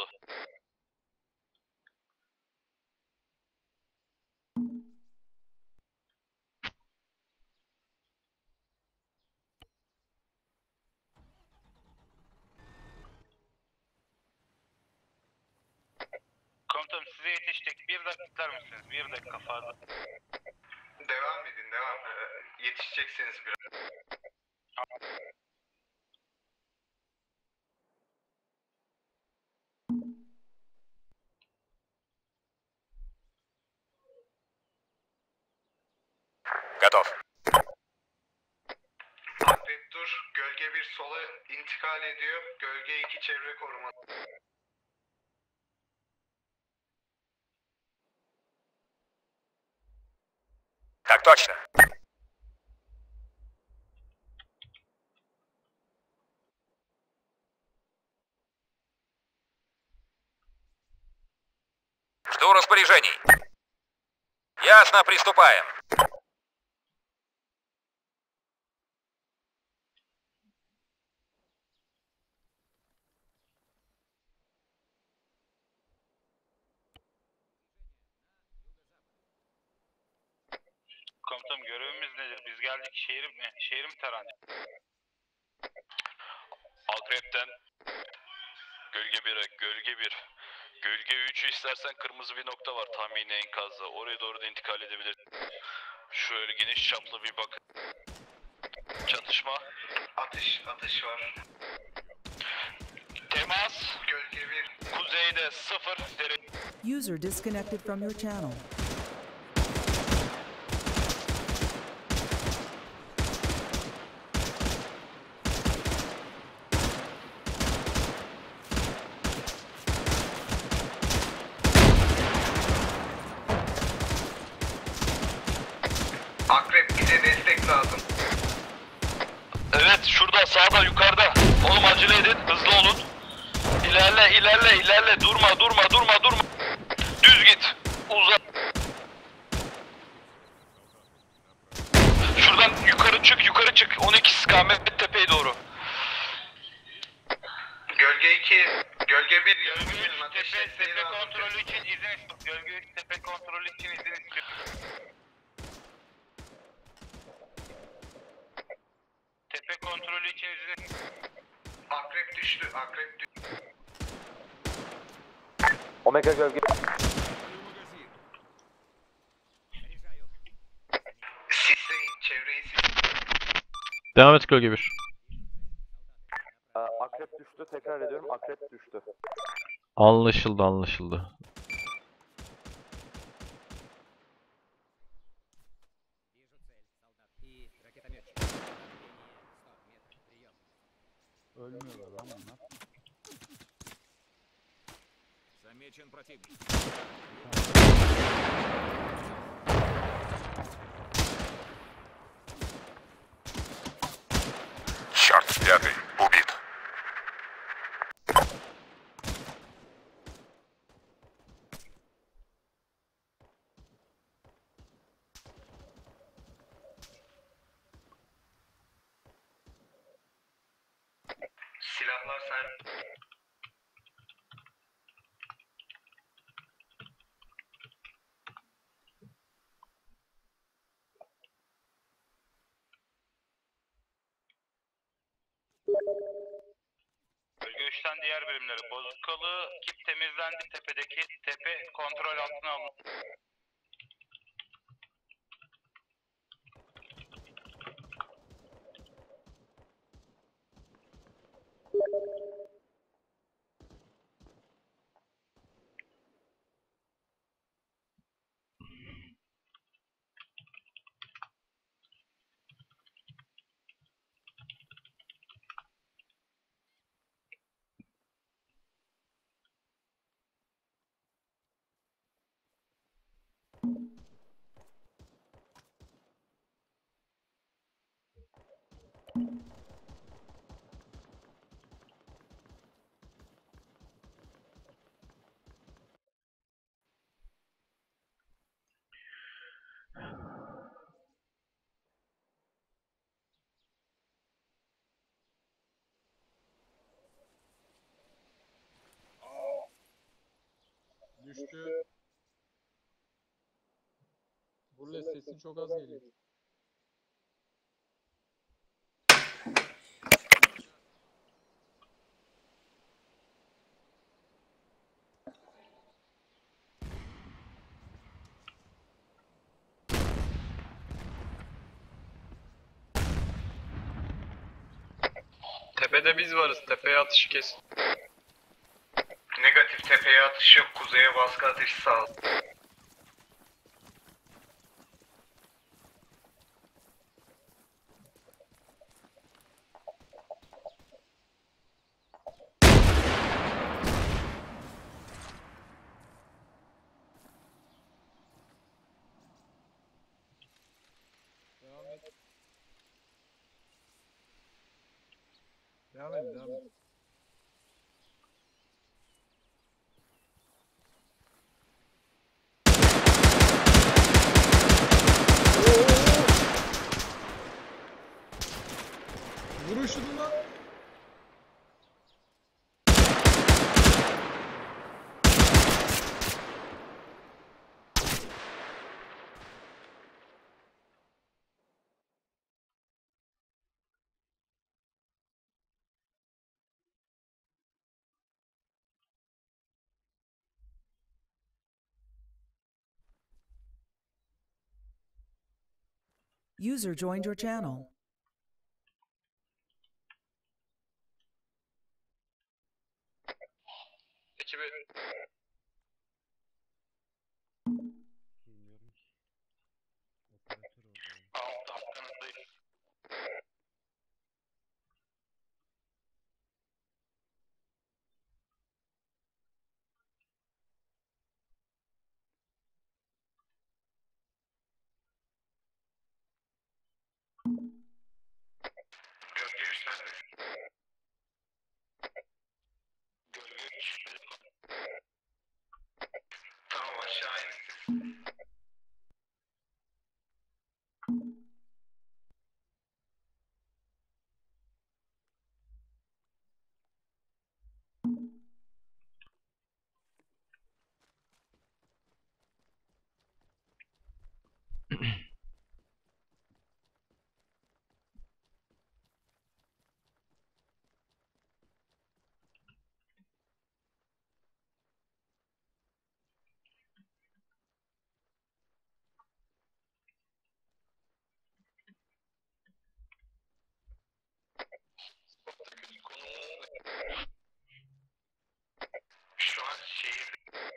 Komutanım size yetiştik. Bir dakika tutar mısınız? Bir dakika fazla. Devam edin, devam. Ee, yetişeceksiniz biraz. Готов. Akrep dur. Gölge bir sola intikal ediyor. Gölge iki çevre koruması. Так точно. Жду распоряжений. Ясно, приступаем. Komutanım görevimiz nedir? Biz geldik şehir mi? Şehir mi taranacak? Akrep'ten Gölge bir'e, Gölge bir. Gölge üçü istersen kırmızı bir nokta var tahmini enkazda. Oraya doğru da intikal edebilir. Şöyle geniş çaplı bir bakın. Çatışma. Atış, atış var. Temas. Gölge bir. Kuzeyde sıfır derece. User disconnected from your channel. Akrep bize destek lazım. Evet şurada sağda yukarıda. Oğlum acele edin hızlı olun. İlerle ilerle ilerle durma durma durma durma. Düz git. Uzak. Şuradan yukarı çık yukarı çık. on iki istikamet tepeye doğru. Gölge iki, gölge bir. Gölge üç tepe, tepe kontrolü için izin istiyorum. Gölge üç tepe kontrolü için izin istiyorum. Tepe kontrolü için izin istiyorum. Akrep düştü, akrep düştü. Omega gölge. Sisleyin, çevreyi sisleyin. Devam et Gölge bir. Ee, Akrep düştü. Tekrar ediyorum. Akrep düştü. Anlaşıldı anlaşıldı. Ölmüyorlar lan bunlar. Замечен противник. Черт, пятый, убит. Silahlar sen. Bölge üçten diğer birimleri. Bozkalı kip temizlendi. Tepedeki tepe kontrol altına alın. Düştü. Burle sesin çok az geliyor. Tepede biz varız. Tepeye atışı kesin. Negatif, tepeye atış yok. Kuzeye baskı atışı sağ ol. Devam edin, devam edin. Vurun şunu lan. User joined your channel. Ekibi. Alt hakkınızdayız. Gölge üç nerede? Gölge üç. Tamam aşağı in. Şu an şehir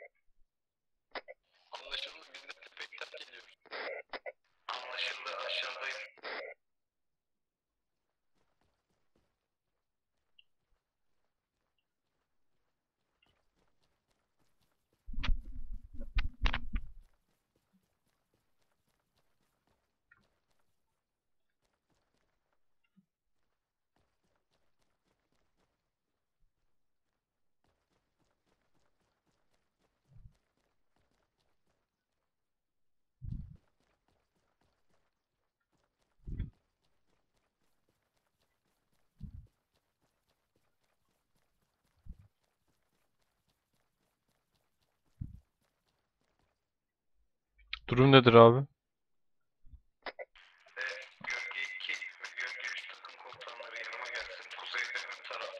anlaşıldı, biz de tepekten geliyoruz. Anlaşıldı, aşağıdayım. Durum nedir abi? Gölge iki ve Gölge üç takım komutanları yanıma gelsin. Kuzeyde ön taraf.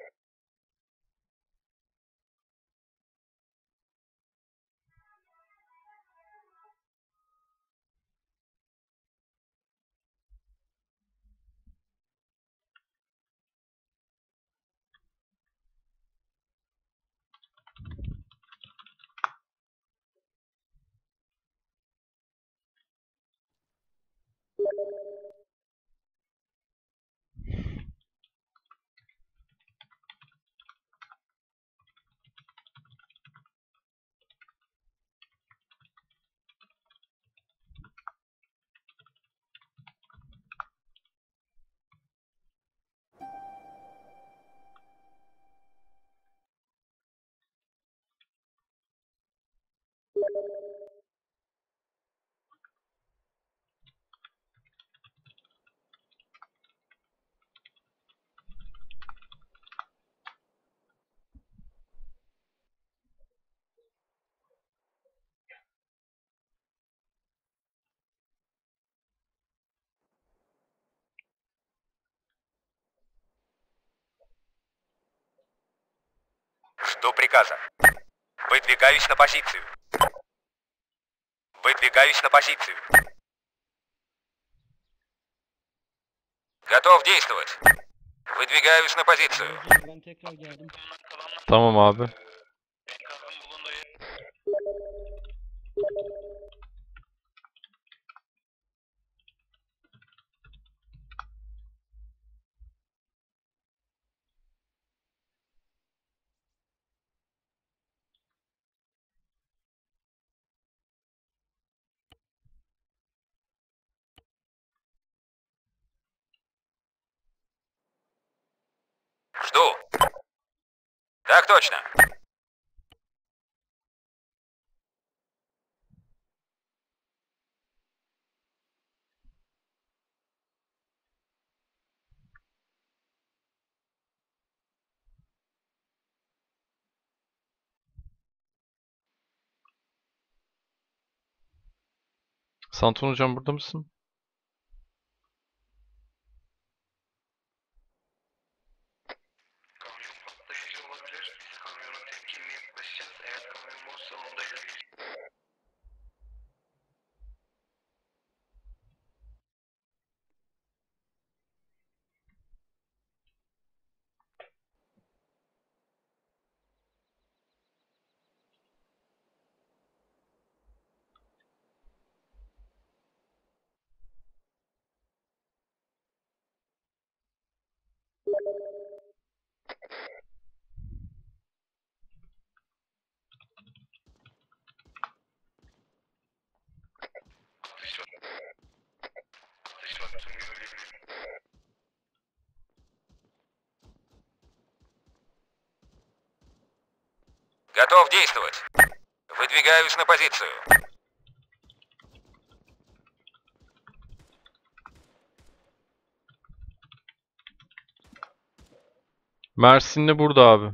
Жду приказа. Выдвигаюсь на позицию. Выдвигаюсь на позицию. Готов действовать. Выдвигаюсь на позицию. Ben tekrar geldim. Tamam abi. Жду. Так точно. Santon hocam burada mısın? Готов действовать. Выдвигаюсь на позицию. Mersinli burada abi.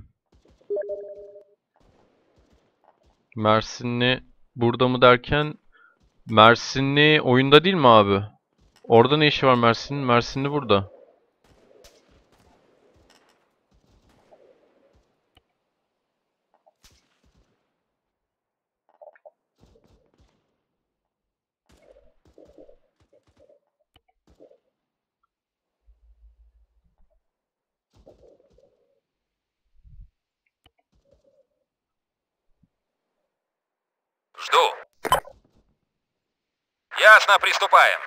Mersinli burada mı derken Mersinli oyunda değil mi abi? Orada ne işi var Mersin'in? Mersinli burada. Жду. Ясно, приступаем.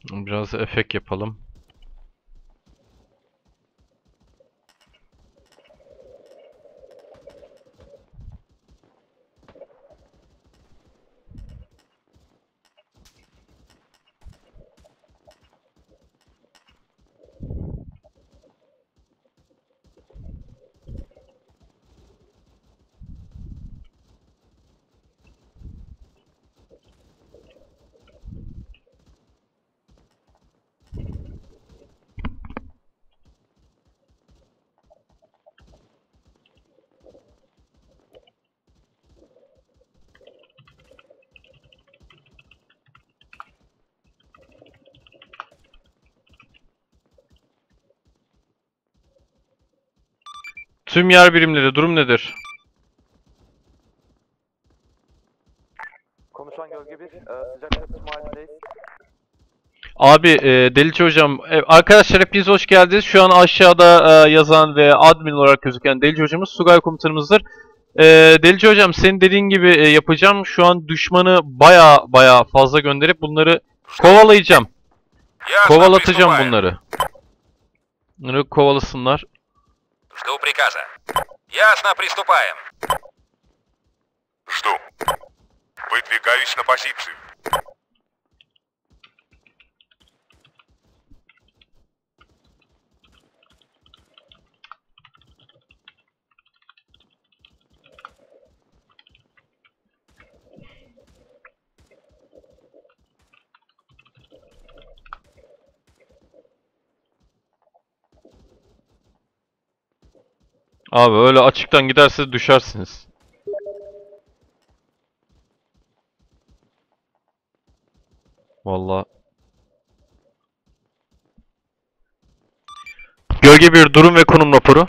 Biraz efekt yapalım. Tüm yer birimleri durum nedir? Konuşan Gölge bir, e, sıcak çatışma halindeyiz. Abi e, Delici hocam, e, arkadaşlar hepiniz hoş geldiniz. Şu an aşağıda e, yazan ve admin olarak gözüken Delici hocamız Sugay komutanımızdır. E, Delici hocam senin dediğin gibi e, yapacağım. Şu an düşmanı baya baya fazla gönderip bunları kovalayacağım. Kovalatacağım bunları. Bunları kovalasınlar. Жду приказа. Ясно, приступаем. Жду. Выдвигаюсь на позицию. Abi öyle açıktan giderse düşersiniz. Vallahi. Gölge bir durum ve konum raporu.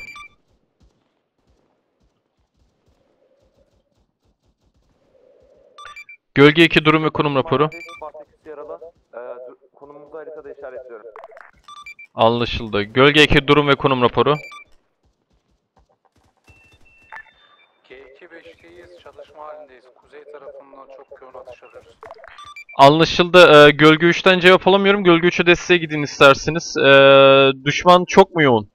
Gölge iki durum ve konum raporu. Spartaküs yaralı. E, du- konumumuzu haritada işaretliyorum. Anlaşıldı. Gölge iki durum ve konum raporu. G iki beşteyiz, çalışma halindeyiz. Kuzey tarafından çok yoğun atış alıyoruz. Anlaşıldı. Ee, Gölge üçten cevap alamıyorum. Gölge üçe desteğe gidin isterseniz. Ee, düşman çok mu yoğun?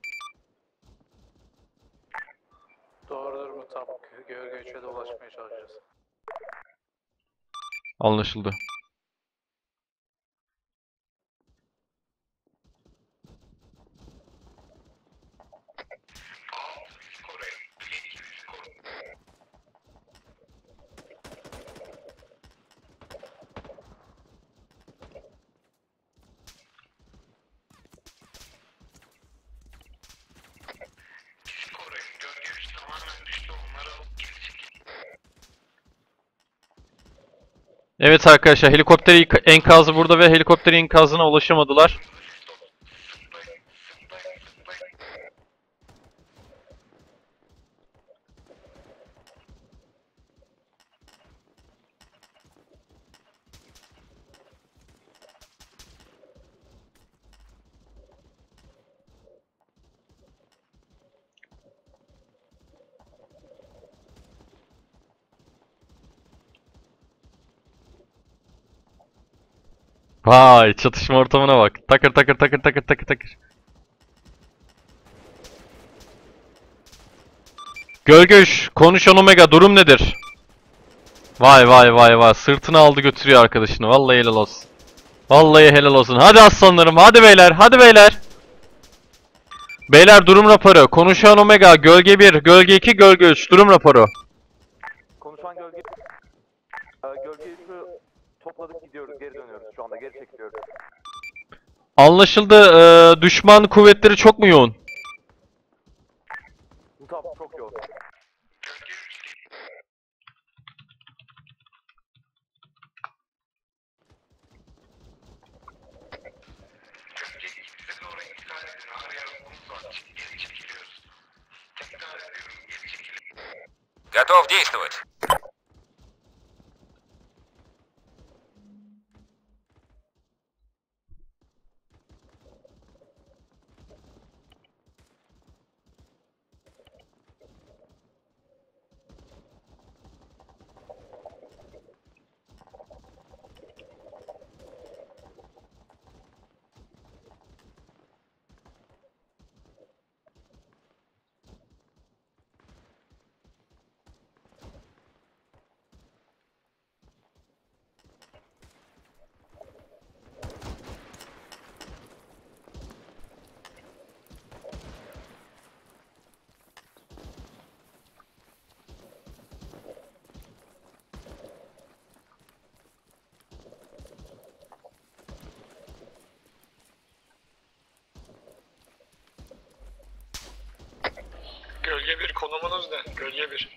Doğrudur mutabık. Gölge üçe de ulaşmaya çalışacağız. Anlaşıldı. Evet arkadaşlar, helikopter ik- enkazı burada ve helikopter enkazına ulaşamadılar. Vay, çatışma ortamına bak. Takır takır takır takır takır takır. Gölge üç, konuşan Omega, durum nedir? Vay vay vay vay, sırtını aldı götürüyor arkadaşını. Vallahi helal olsun. Vallahi helal olsun. Hadi aslanlarım, hadi beyler, hadi beyler. Beyler durum raporu. Konuşan Omega, Gölge bir, Gölge iki, Gölge üç. Durum raporu. Konuşan Gölge e, Gölge üçü topladık, gidiyoruz, geri dönüyoruz şu anda, geri çekiliyoruz. Anlaşıldı. Ee, düşman kuvvetleri çok mu yoğun? Mutabık çok yoğun. Готов действовать. Konumunuz ne? Gölge bir.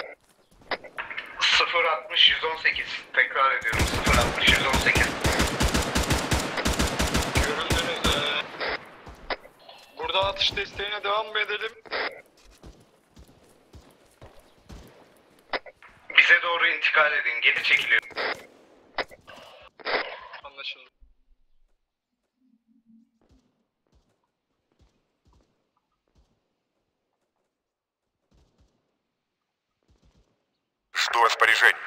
sıfır altmış yüz on sekiz. Tekrar ediyorum. sıfır altmış yüz on sekiz. Görüldünüz. Ee, burada atış desteğine devam mı edelim? Bize doğru intikal edin. Geri çekiliyor. Anlaşıldı. Жду распоряжений.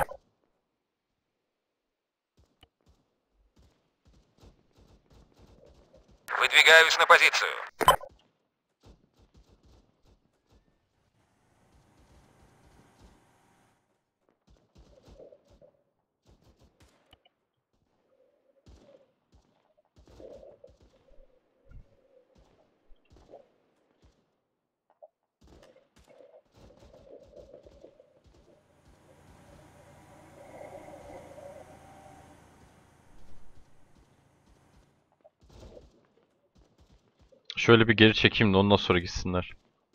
Выдвигаюсь на позицию. Şöyle bir geri çekeyim de ondan sonra gitsinler.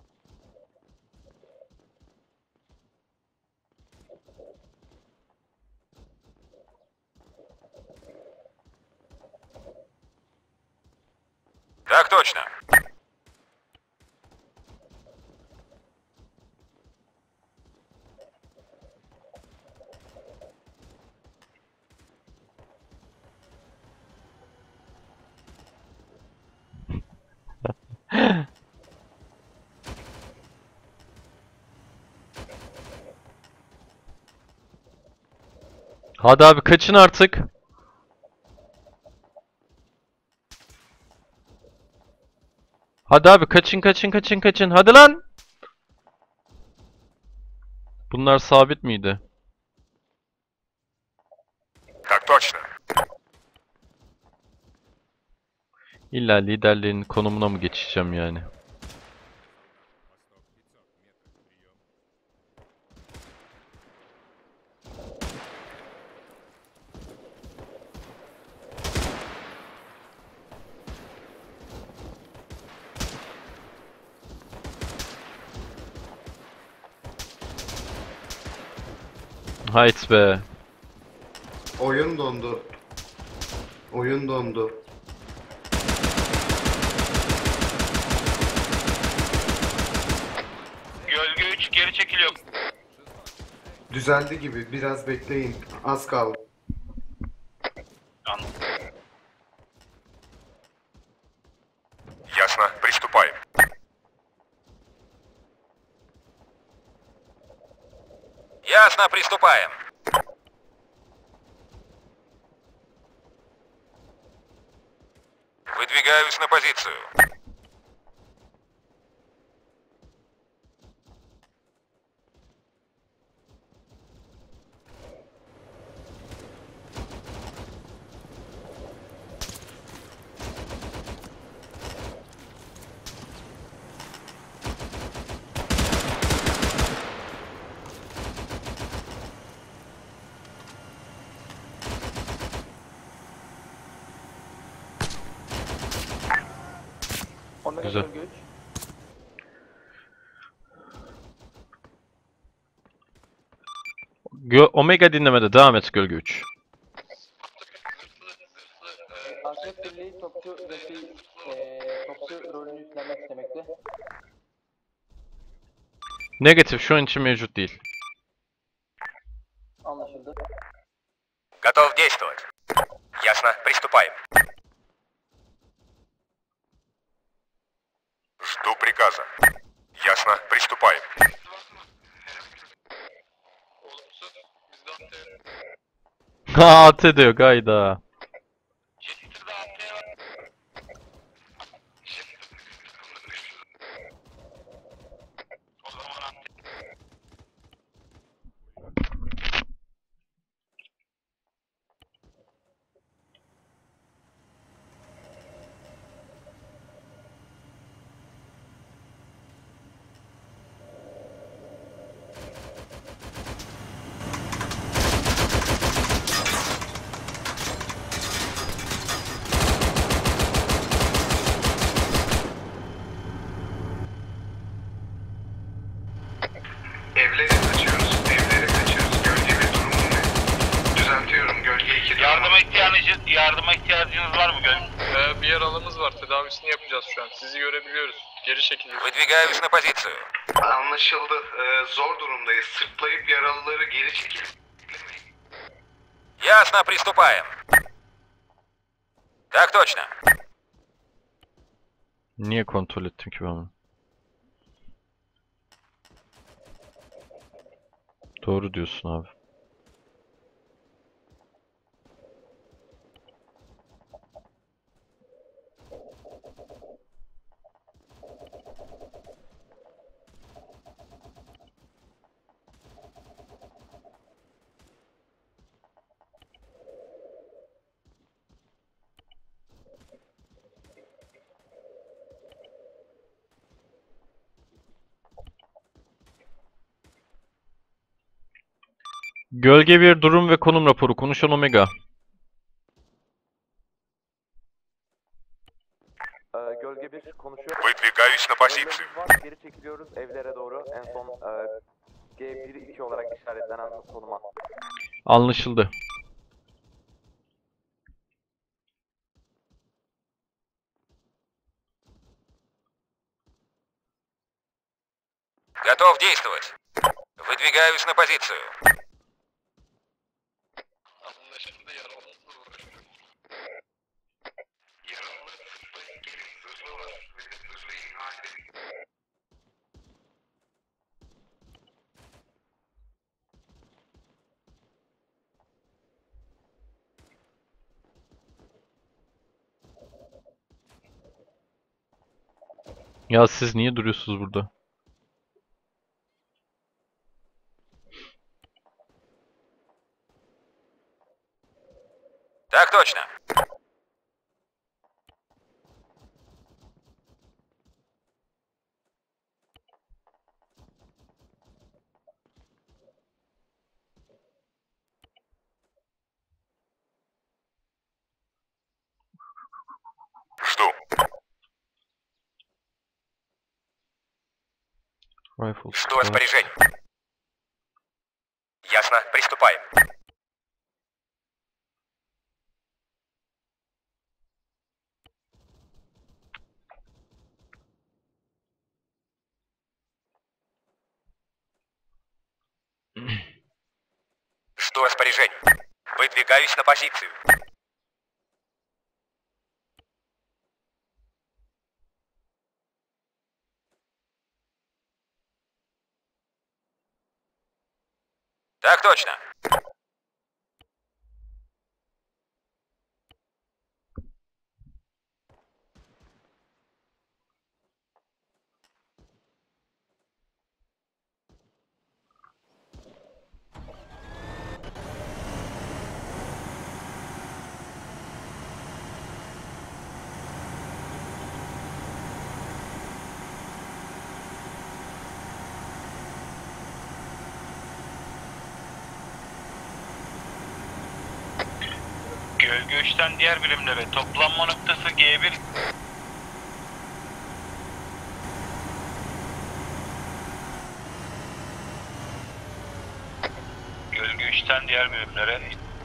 Так точно. Hadi abi kaçın artık. Hadi abi kaçın kaçın kaçın kaçın. Hadi lan. Bunlar sabit miydi? Так точно. İlla liderliğin konumuna mı geçeceğim yani? Hayt be. Oyun dondu. Oyun dondu. Gölge üç geri çekiliyor. Düzeldi gibi. Biraz bekleyin. Az kaldı. Ясно, приступаем. Ясно, приступаем. Выдвигаюсь на позицию. Güzel. Gö Omega dinlemede devam et Gölge üç. Akrep Birliği topçu Refi, eee topçu rolünü üstlenmek istemekte. Negatif şu an için mevcut değil. Anlaşıldı. Готов действовать. Ясно, приступаем. Жду приказа. Ясно, приступаем. Ha at diyor gayda. Evlere kaçıyoruz. Evlere kaçıyoruz. Gölge bir durumu ne? Düzeltiyorum. Gölge iki durumu. Yardıma ihtiyacınız, yardıma ihtiyacınız var mı Gölge? Ee, bir yaralımız var. Tedavisini yapacağız şu an. Sizi görebiliyoruz. Geri çekiliyoruz. Выдвигаюсь на позицию. Anlaşıldı. Ee, zor durumdayız. Sırtlayıp yaralıları geri çekin. Ясно, приступаем. Так точно. Niye kontrol ettim ki ben bunu? Doğru diyorsun abi. Gölge bir durum ve konum raporu. Konuşan Omega. Ee, Gölge bir konuşuyor. Выдвигаюсь на позицию. Evlerimiz var, geri çekiliyoruz evlere doğru. En son e, G bir iki olarak işaretlenen konuma. Anlaşıldı. Готов действовать. Выдвигаюсь на позицию. Ya siz niye duruyorsunuz burada? Так точно. Жду. Rifle. Жду распоряжений. Ясно, приступаем. Жду распоряжений. Выдвигаюсь на позицию. Так точно. Gölge üçten diğer birimlere toplanma noktası G bir. Gölge üçten diğer birimlere.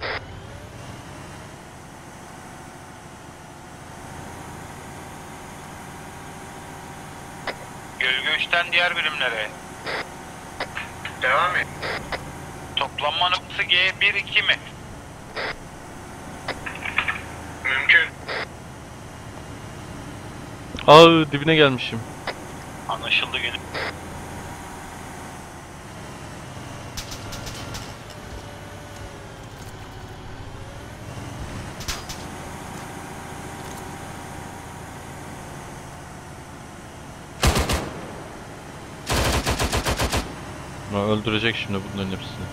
Gölge üçten diğer birimlere. Devam et. Toplanma noktası G bir iki mi? Mümkün. Aa, dibine gelmişim. Anlaşıldı gelin. Ha, öldürecek şimdi bunların hepsini.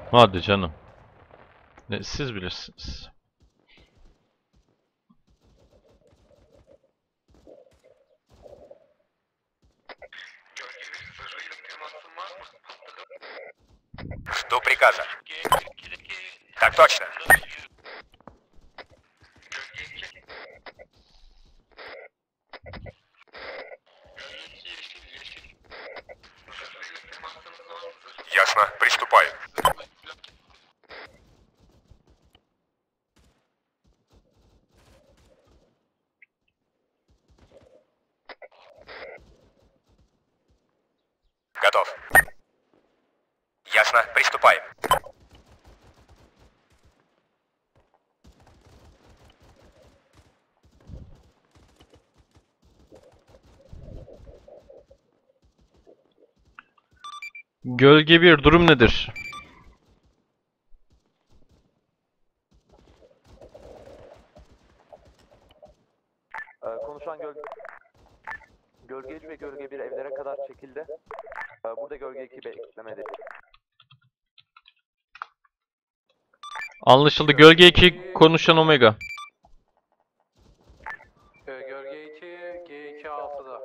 Hadi canım. Ne, siz bilirsiniz. Жду приказа. Так точно. Ясно, приступаю. Готов. Ясно, приступаем. Gölge bir durum nedir? Ee, konuşan gölge... Gölge üç ve gölge bir evlere kadar çekildi. Ee, burada gölge iki beklemedi. Anlaşıldı. Gölge iki konuşan Omega. Ee, Gölge iki, G iki altıda.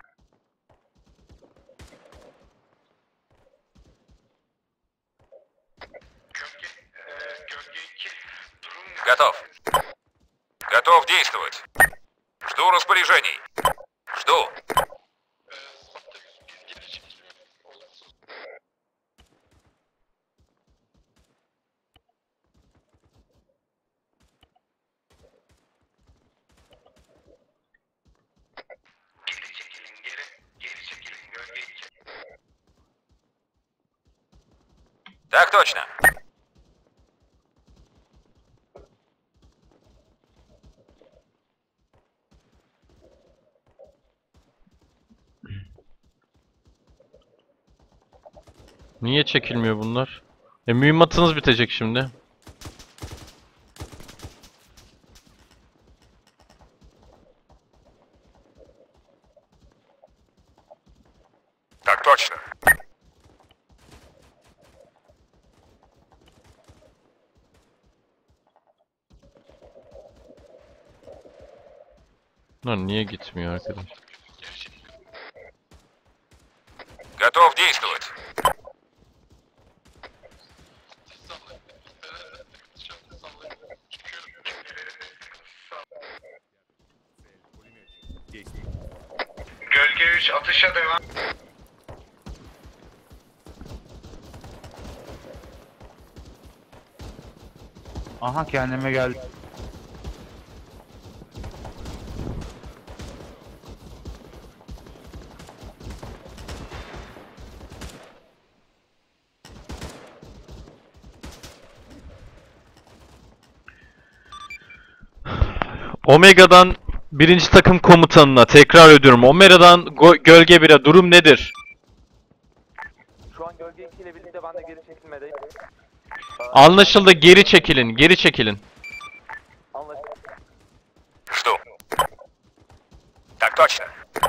Готов. Готов действовать. Жду распоряжений. Жду. Так точно. Niye çekilmiyor bunlar? E mühimmatınız bitecek şimdi. Так точно. Lan niye gitmiyor arkadaş? Готов действовать. Gölge üç atışa devam. Aha kendime geldi. Omega'dan birinci takım komutanına tekrar ediyorum. Omega'dan Go- Gölge bire durum nedir? Şu an gölge iki ile birlikte ben de geri çekilmedeyim. Anlaşıldı. Geri çekilin. Geri çekilin. Anlaşıldı. Жду. Так точно.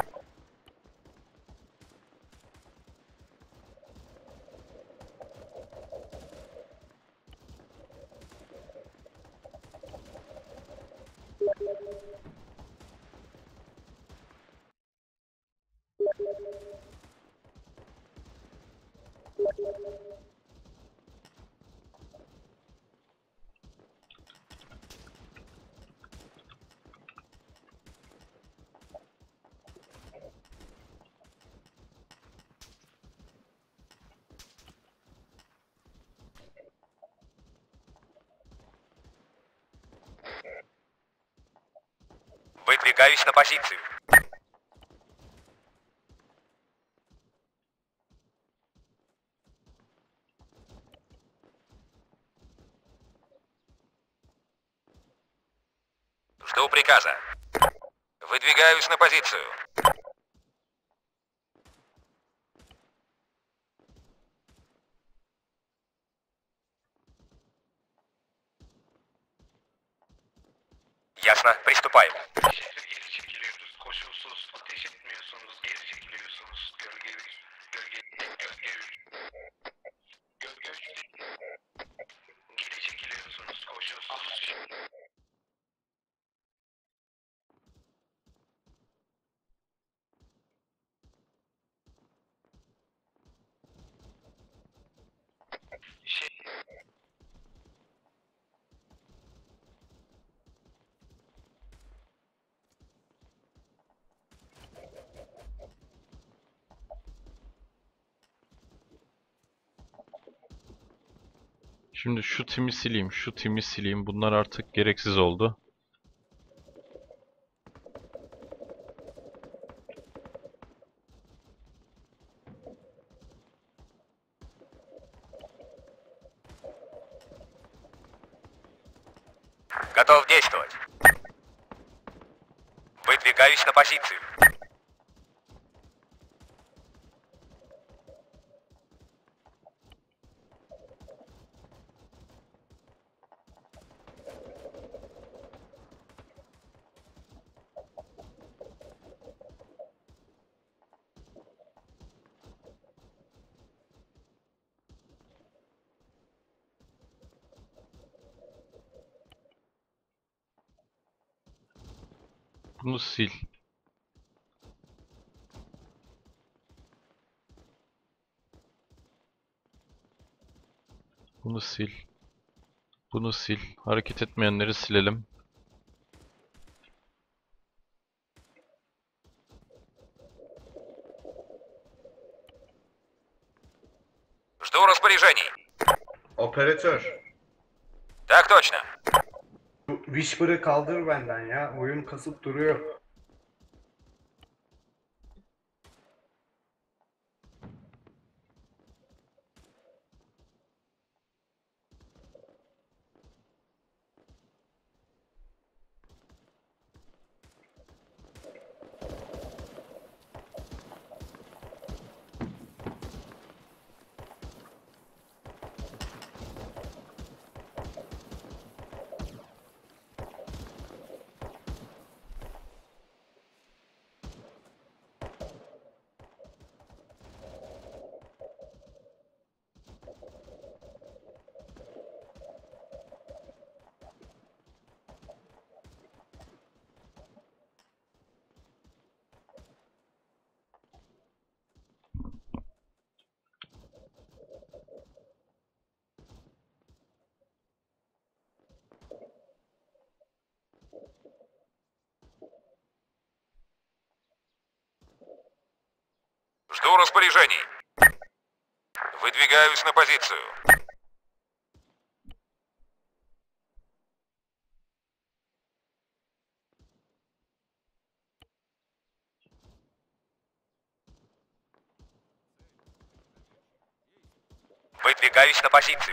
Выдвигаюсь на позицию. Жду приказа. Выдвигаюсь на позицию. Ясно, приступаем. Koşulsuz ateş etmiyorsunuz, geri çekiliyorsunuz. Gölge üç, gölge, gölge üç. Gölge üç. Şimdi şu timi sileyim, şu timi sileyim. Bunlar artık gereksiz oldu. Готов действовать. Выдвигаюсь на позицию. Bunu sil. Bunu sil. Bunu sil. Hareket etmeyenleri silelim. Жду распоряжений. Operatör. Так точно. Bu Whisper'ı kaldır benden ya. Oyun kasıp duruyor. Жду распоряжений. Выдвигаюсь на позицию. Выдвигаюсь на позицию.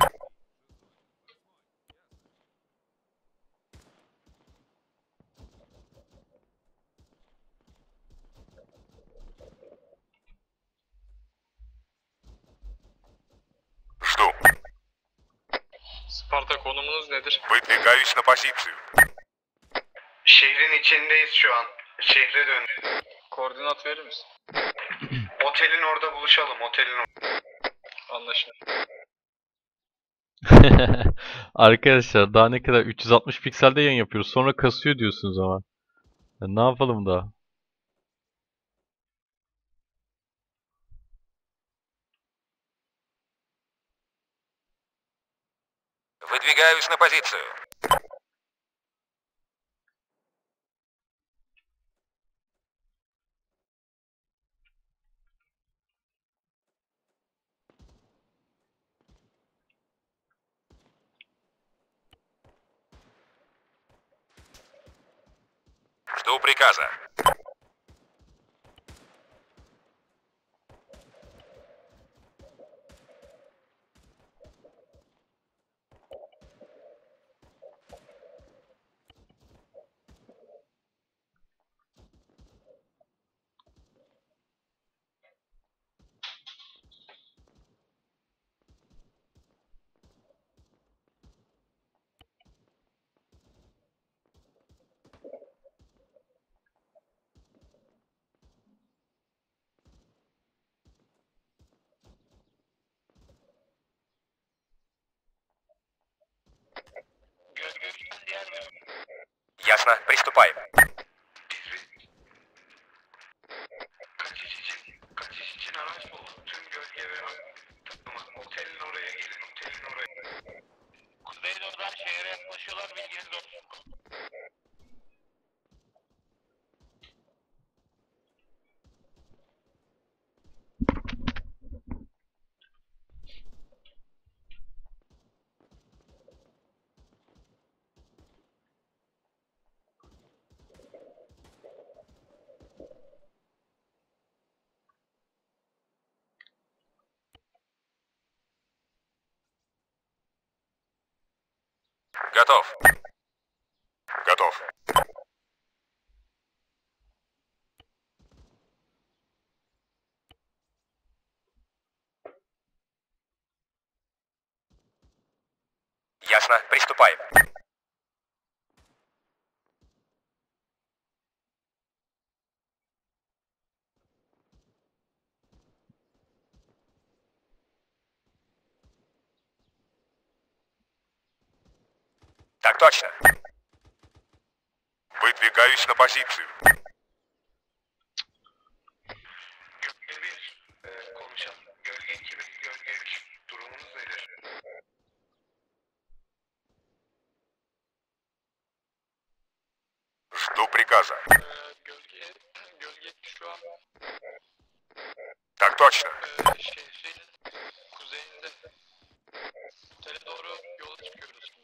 Жду. Sparta konumunuz nedir? Выдвигаюсь на позицию. Şehrin içindeyiz şu an. Şehre döndük. Koordinat verir misin? Otelin orada buluşalım. Otelin orada. Anlaşıldı. Arkadaşlar daha ne kadar üç yüz altmış pikselde yayın yapıyoruz. Sonra kasıyor diyorsunuz ama. Ya ne yapalım daha? Выдвигаюсь на позицию. Жду приказа. Ясно, приступаем. Kaçış için, kaçış için araç bulduk. Tüm gölge ve tamam, otelin oraya gelin. Otelin oraya. Kuzeydoğudan şehre yaklaşıyorlar, bilginiz olsun. Готов. Готов. Ясно, приступаем. Так точно. Выдвигаюсь на позицию. Konuşan gölge iki ve gölge üç durumunuz nedir? Жду приказа. Gölge, gölge şu an Так точно. şehrin kuzeyinde. Otele doğru yola çıkıyoruz.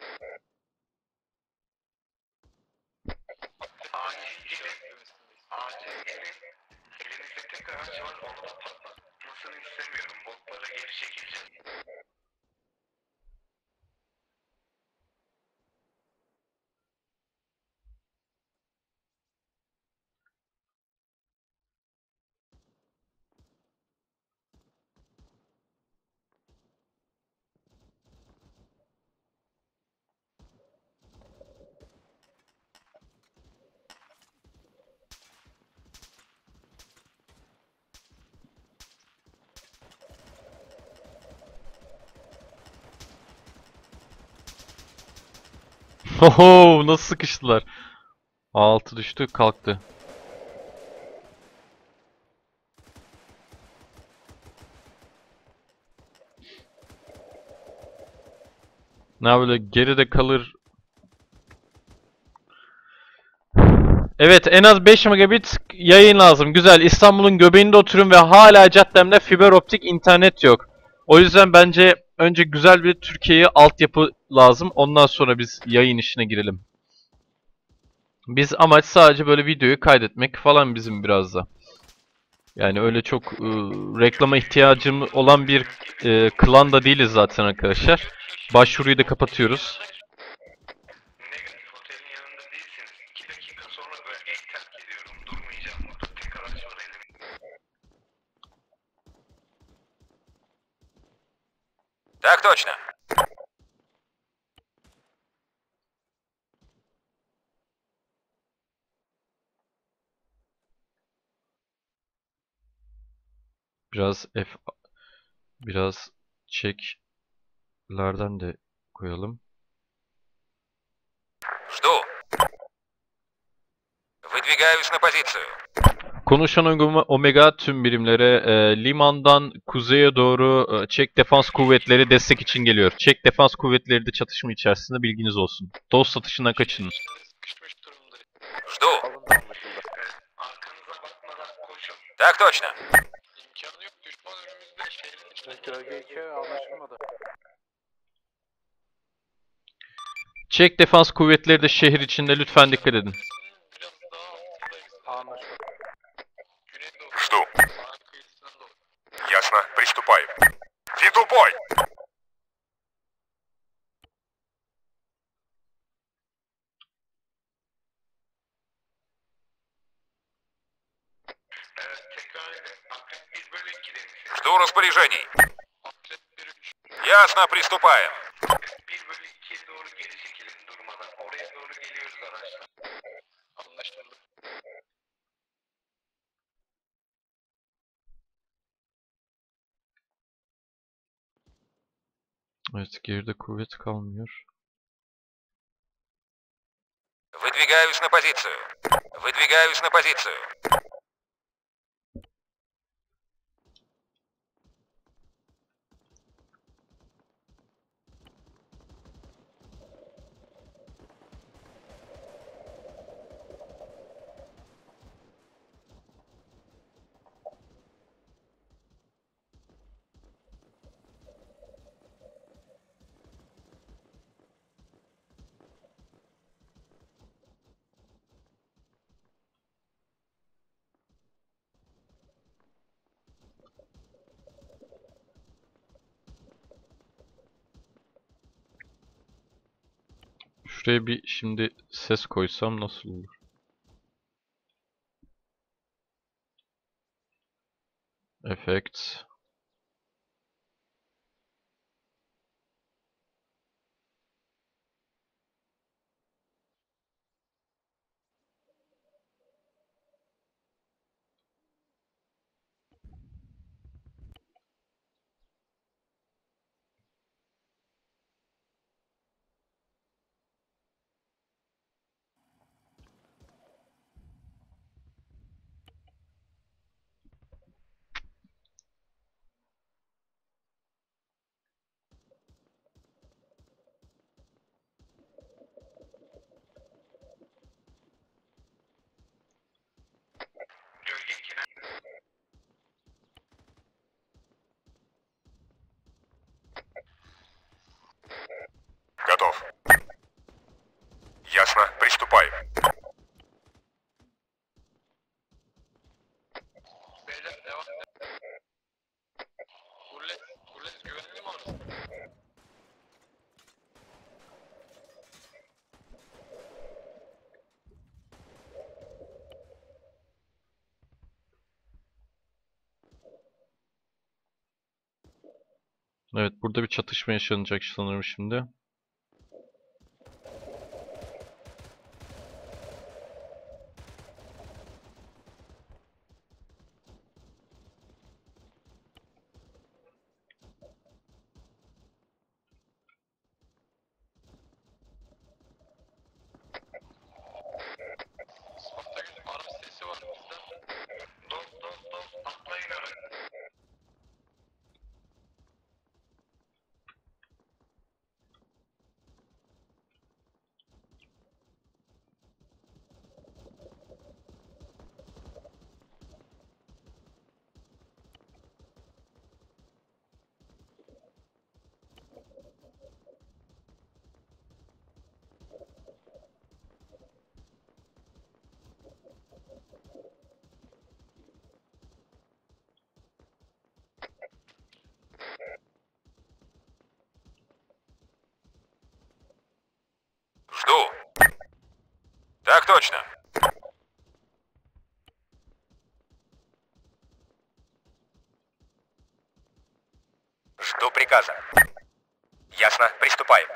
Acil gelin. Acil gelin. Elinizde tek araç var, onu da patlatmasını istemiyorum. Botlara geri çekileceğim. Oho, nasıl sıkıştılar. Altı düştü, kalktı. Ne böyle geride kalır. Evet, en az beş megabit yayın lazım. Güzel. İstanbul'un göbeğinde oturuyorum ve hala caddemde fiber optik internet yok. O yüzden bence önce güzel bir Türkiye'ye altyapı lazım. Ondan sonra biz yayın işine girelim. Biz amaç sadece böyle videoyu kaydetmek falan bizim biraz da. Yani öyle çok e, reklama ihtiyacım olan bir e, klan da değiliz zaten arkadaşlar. Başvuruyu da kapatıyoruz. Negatif, otelin yanında değilsiniz. İki dakika sonra bölgeyi terk ediyorum. Durmayacağım burada. Tek araç var elimde. Так точно. Biraz F biraz check'lerden de koyalım. Жду. Выдвигаюсь на позицию. Konuşan Omega- Omega tüm birimlere e, limandan kuzeye doğru e, Çek Defans Kuvvetleri destek için geliyor. Çek Defans Kuvvetleri de çatışma içerisinde, bilginiz olsun. Dost satışından kaçının. Жду. Так точно. Gölge iki anlaşılmadı. Çek Defans Kuvvetleri de şehir içinde, lütfen dikkat edin. Anlaşıldı. Жду. Ясно, приступаем. Веду бой. Жду распоряжений. Ясно, приступаем. Bir bölü ikiye doğru geri çekilin durmadan. Oraya doğru geliyoruz araçlar. Anlaşıldı. Evet, geride kuvvet kalmıyor. Выдвигаюсь на позицию. Выдвигаюсь на позицию. Şuraya bir şimdi ses koysam nasıl olur? Effects. Готов. Ясно, приступаем. Beyler devam edin. Kullet, kullet güvenli mi orası? Evet, burada bir çatışma yaşanacak sanırım şimdi. Spartaküs araç sesi var bizden. Dost dost dost atlayın oraya. Жду. Так точно. Жду приказа. Ясно, приступаем.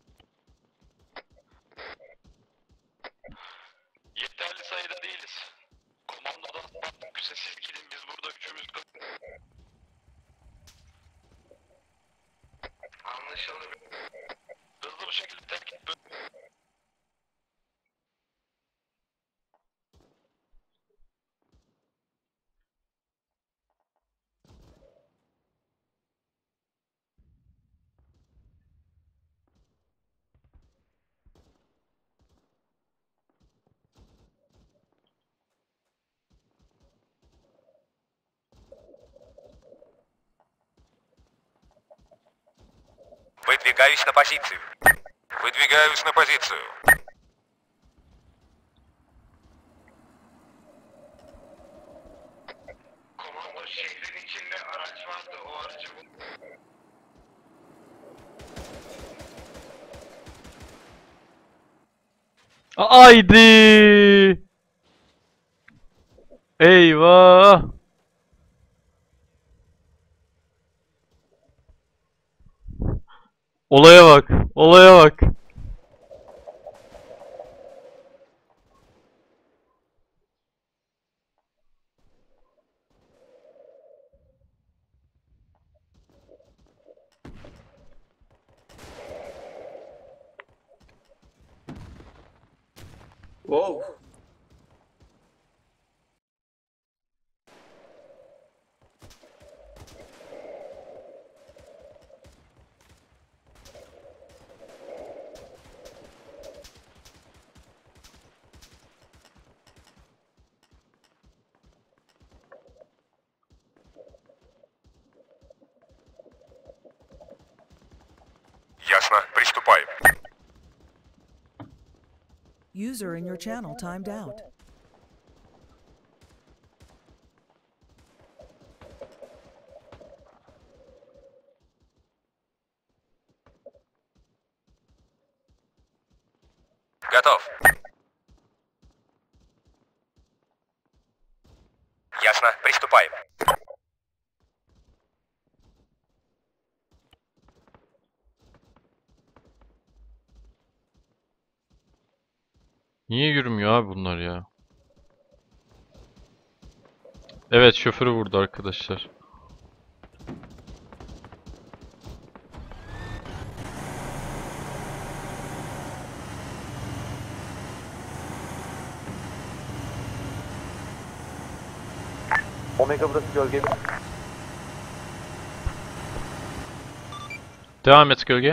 Yeterli sayıda değiliz. Komandodan Spartaküs'e siz gidin biz burada üçümüz kal. Anlaşıldı. Hızlı bir şekilde terk et. Выдвигаюсь на позицию. Выдвигаюсь на позицию. Komando şehrin içinde araç vardı o aracı bu. Haydi! Eyvah! Olaya bak, olaya bak. Wow. Ясно, приступаем. User in your channel timed out. Готов. Ясно, приступаем. Niye yürümüyor abi bunlar ya? Evet, şoförü vurdu arkadaşlar. Omega burası gölge bir. Devam et gölge.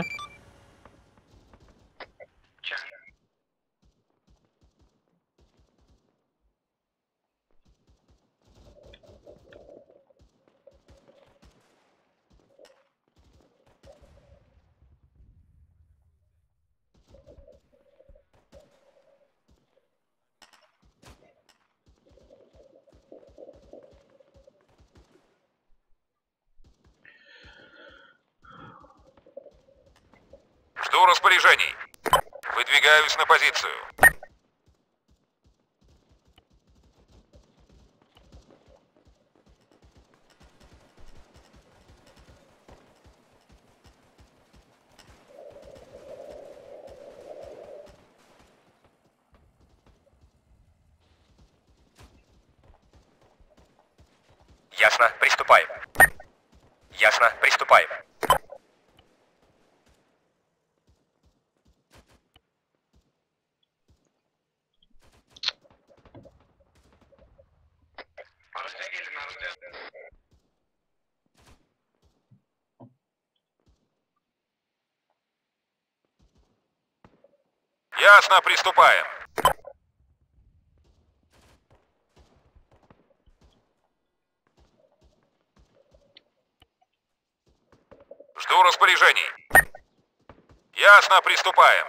Жду распоряжений. Выдвигаюсь на позицию. Ясно, приступаем. Ясно, приступаем. Ясно, приступаем. Жду распоряжений. Ясно, приступаем.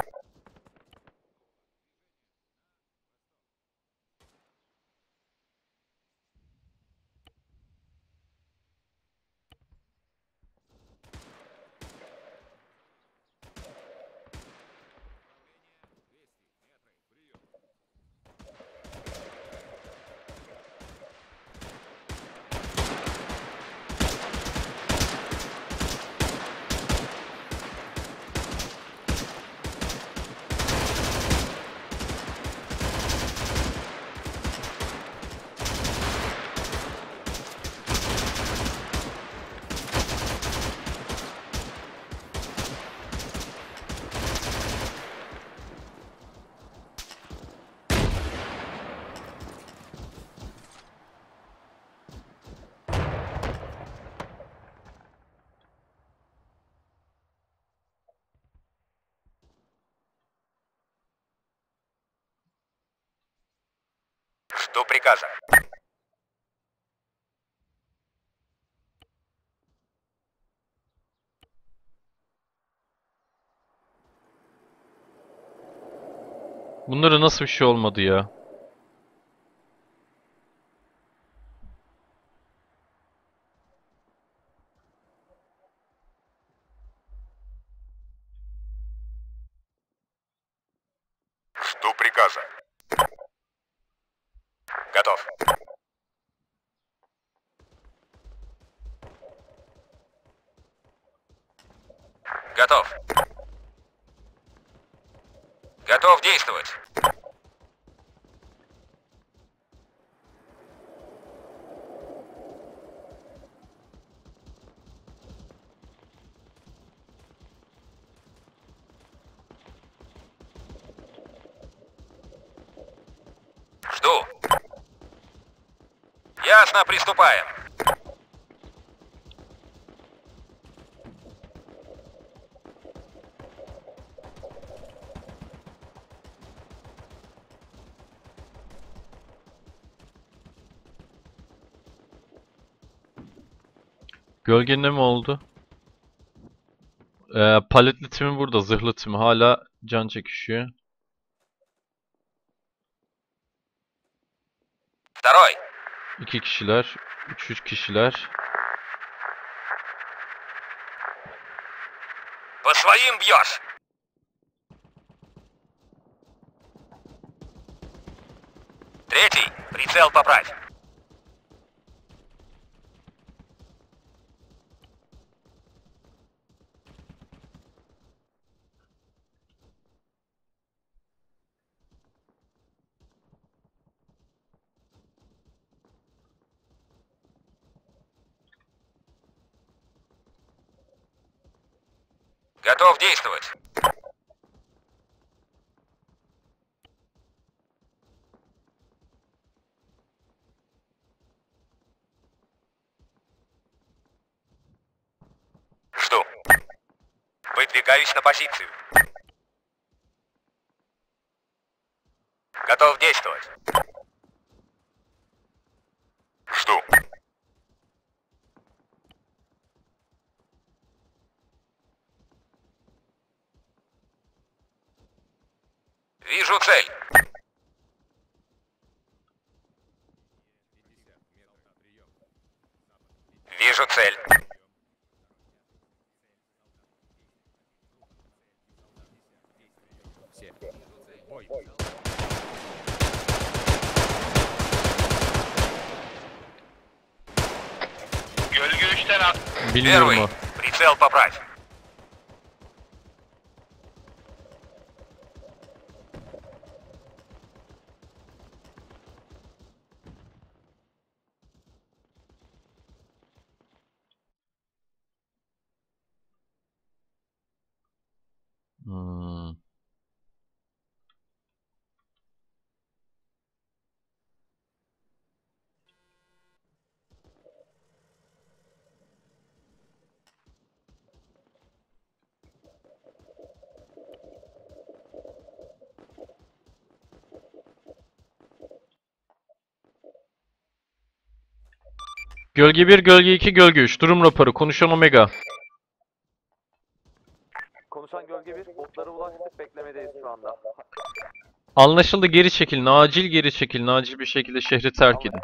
Жду приказа. Bunlara nasıl bir şey olmadı ya? Жду приказа. Готов. Готов. Готов действовать. Жду. Ясно, приступаем. Gölge ne mi oldu? Ee, paletli timi burada, zırhlı timi hala can çekişiyor. Второй. İki kişiler, üç üç kişiler. По своим бьешь. Третий. Прицел поправь. Готов действовать. Жду. Выдвигаюсь на позицию. Готов действовать. Жду. Вижу цель. Вижу цель. Gölge üçten at. Bilmiyorum Первый. o. Прицел поправь. Hmm. Gölge bir, gölge iki, gölge üç. Durum raporu. Konuşan Omega. Konuşan Gölge bir, botlara ulaştık, beklemedeyiz şu anda. Anlaşıldı, geri çekilin. Acil geri çekilin. Acil bir şekilde şehri terk edin.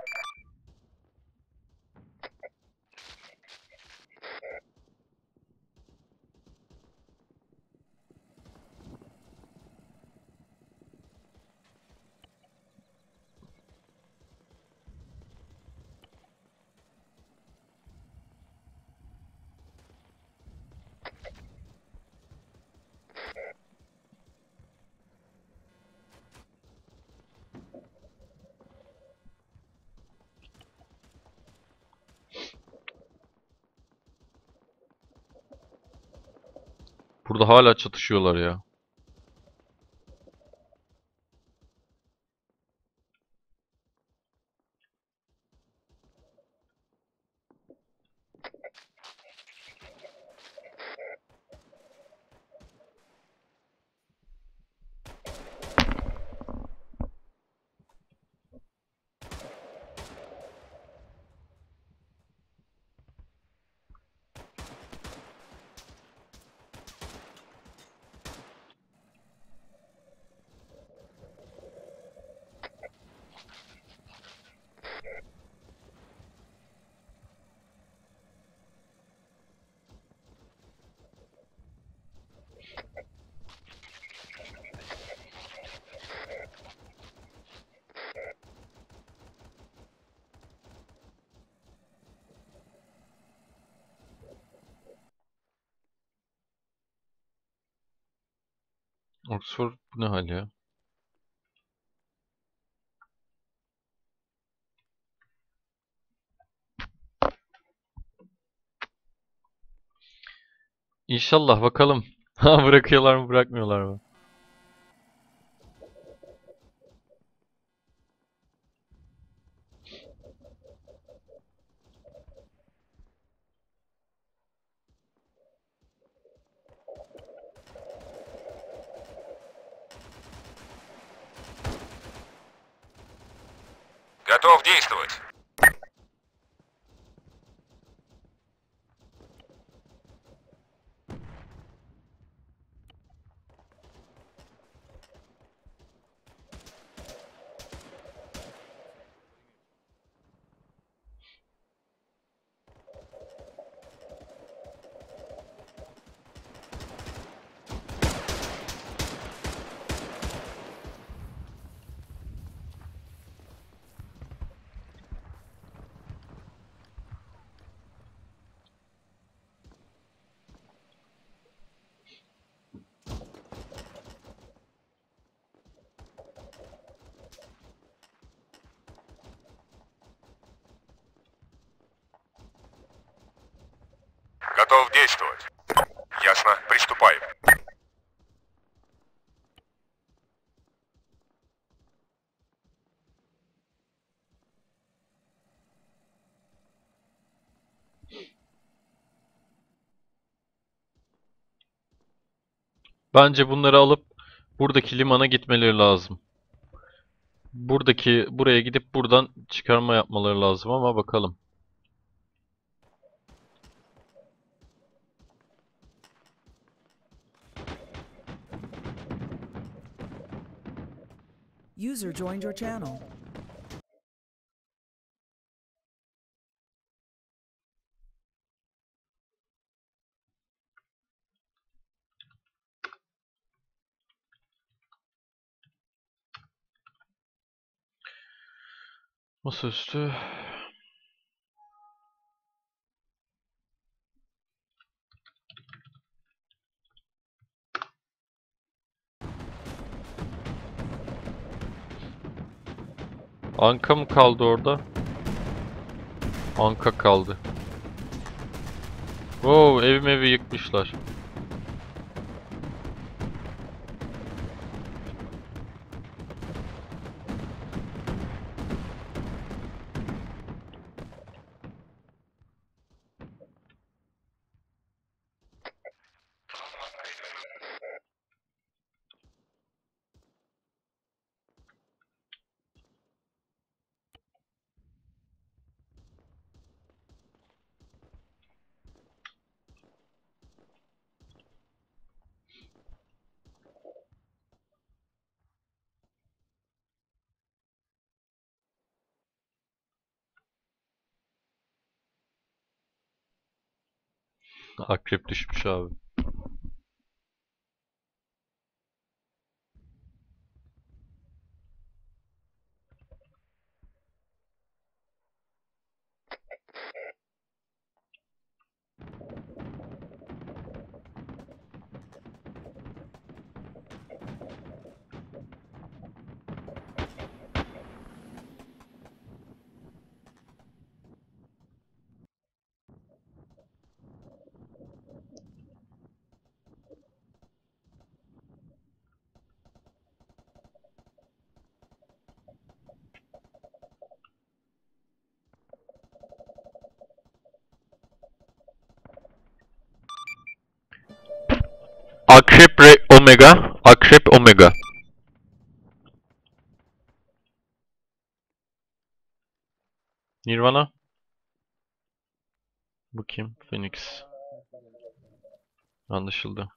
Burada hala çatışıyorlar ya. Oxford bu ne hal ya? İnşallah bakalım. Ha, bırakıyorlar mı bırakmıyorlar mı? Готов действовать. Готов действовать. Ясно. Приступаем. Bence bunları alıp buradaki limana gitmeleri lazım. Buradaki buraya gidip buradan çıkarma yapmaları lazım ama bakalım. User joined your channel. Masaüstü. Anka mı kaldı orada? Anka kaldı. Wow, evim evi yıkmışlar. Akrep düşmüş abi. Akrep Re Omega, Akrep Omega. Nirvana. Bu kim? Phoenix. Anlaşıldı.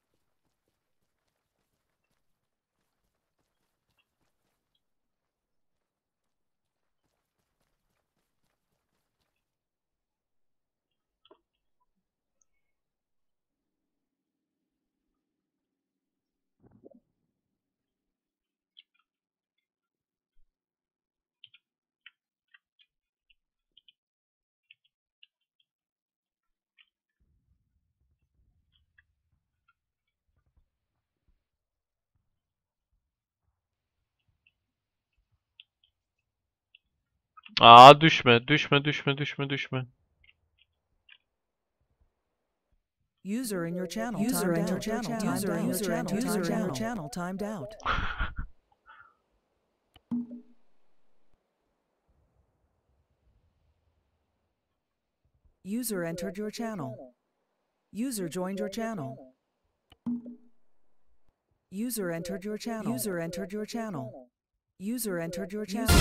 Aa düşme, düşme, düşme, düşme, düşme. User in your channel. User in your channel. User in your channel. User in your channel timed out. User entered your channel. User joined your channel. User entered your channel. User entered your channel. User entered your channel.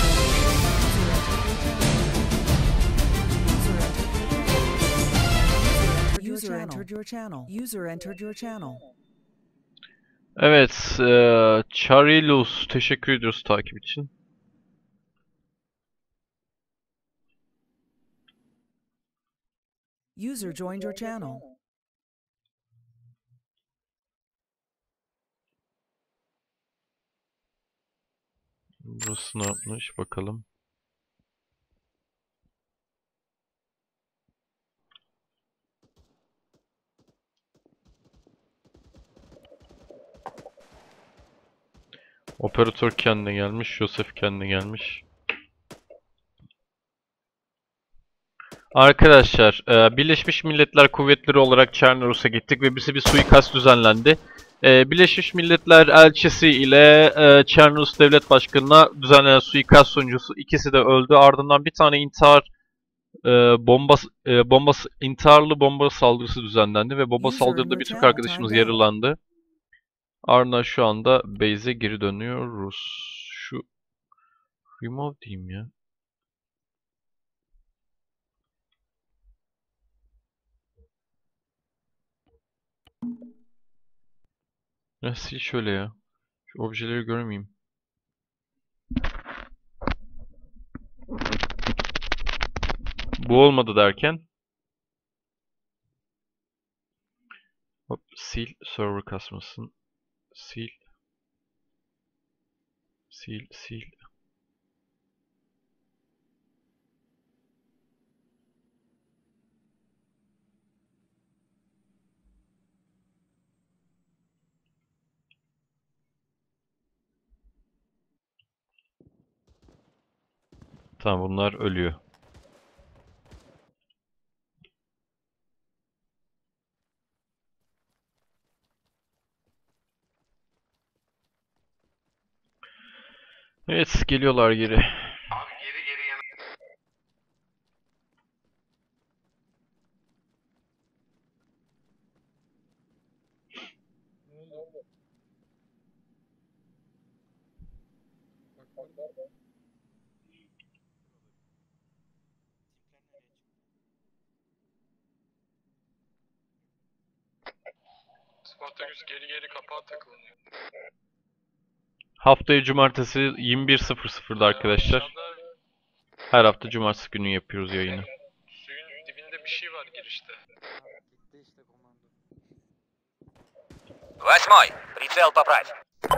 User entered your channel. User entered your channel. Evet, eee Charilus teşekkür ediyoruz takip için. User joined your channel. Burası ne yapmış bakalım. Operatör kendine gelmiş, Joseph kendine gelmiş. Arkadaşlar, e, Birleşmiş Milletler Kuvvetleri olarak Çernarus'a gittik ve bize bir suikast düzenlendi. E, Birleşmiş Milletler elçisi ile e, Çernarus Devlet Başkanı'na düzenlenen suikast sonucusu ikisi de öldü. Ardından bir tane intihar e, bomba e, bomba intiharlı bomba saldırısı düzenlendi ve bomba saldırıda bir Türk arkadaşımız yaralandı. Ardından şu anda base'e geri dönüyoruz. Şu remove diyeyim ya. Ya sil şöyle ya. Şu objeleri görmeyeyim. Bu olmadı derken. Hop, sil server kasmasın. Sil. Sil, sil. Tamam, bunlar ölüyor. Evet, geliyorlar geri. Abi geri geri yana. Spartaküs geri geri kapağa takılıyor. Haftaya cumartesi yirmi bir sıfır sıfır'da arkadaşlar. Her hafta cumartesi günü yapıyoruz yayını. Suyun dibinde bir şey var girişte. Восьмой, прицел поправь.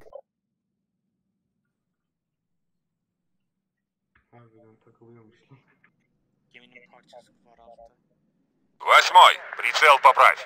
Harbiden takılıyormuş lan. Geminin parçası var altta. Восьмой, прицел поправь.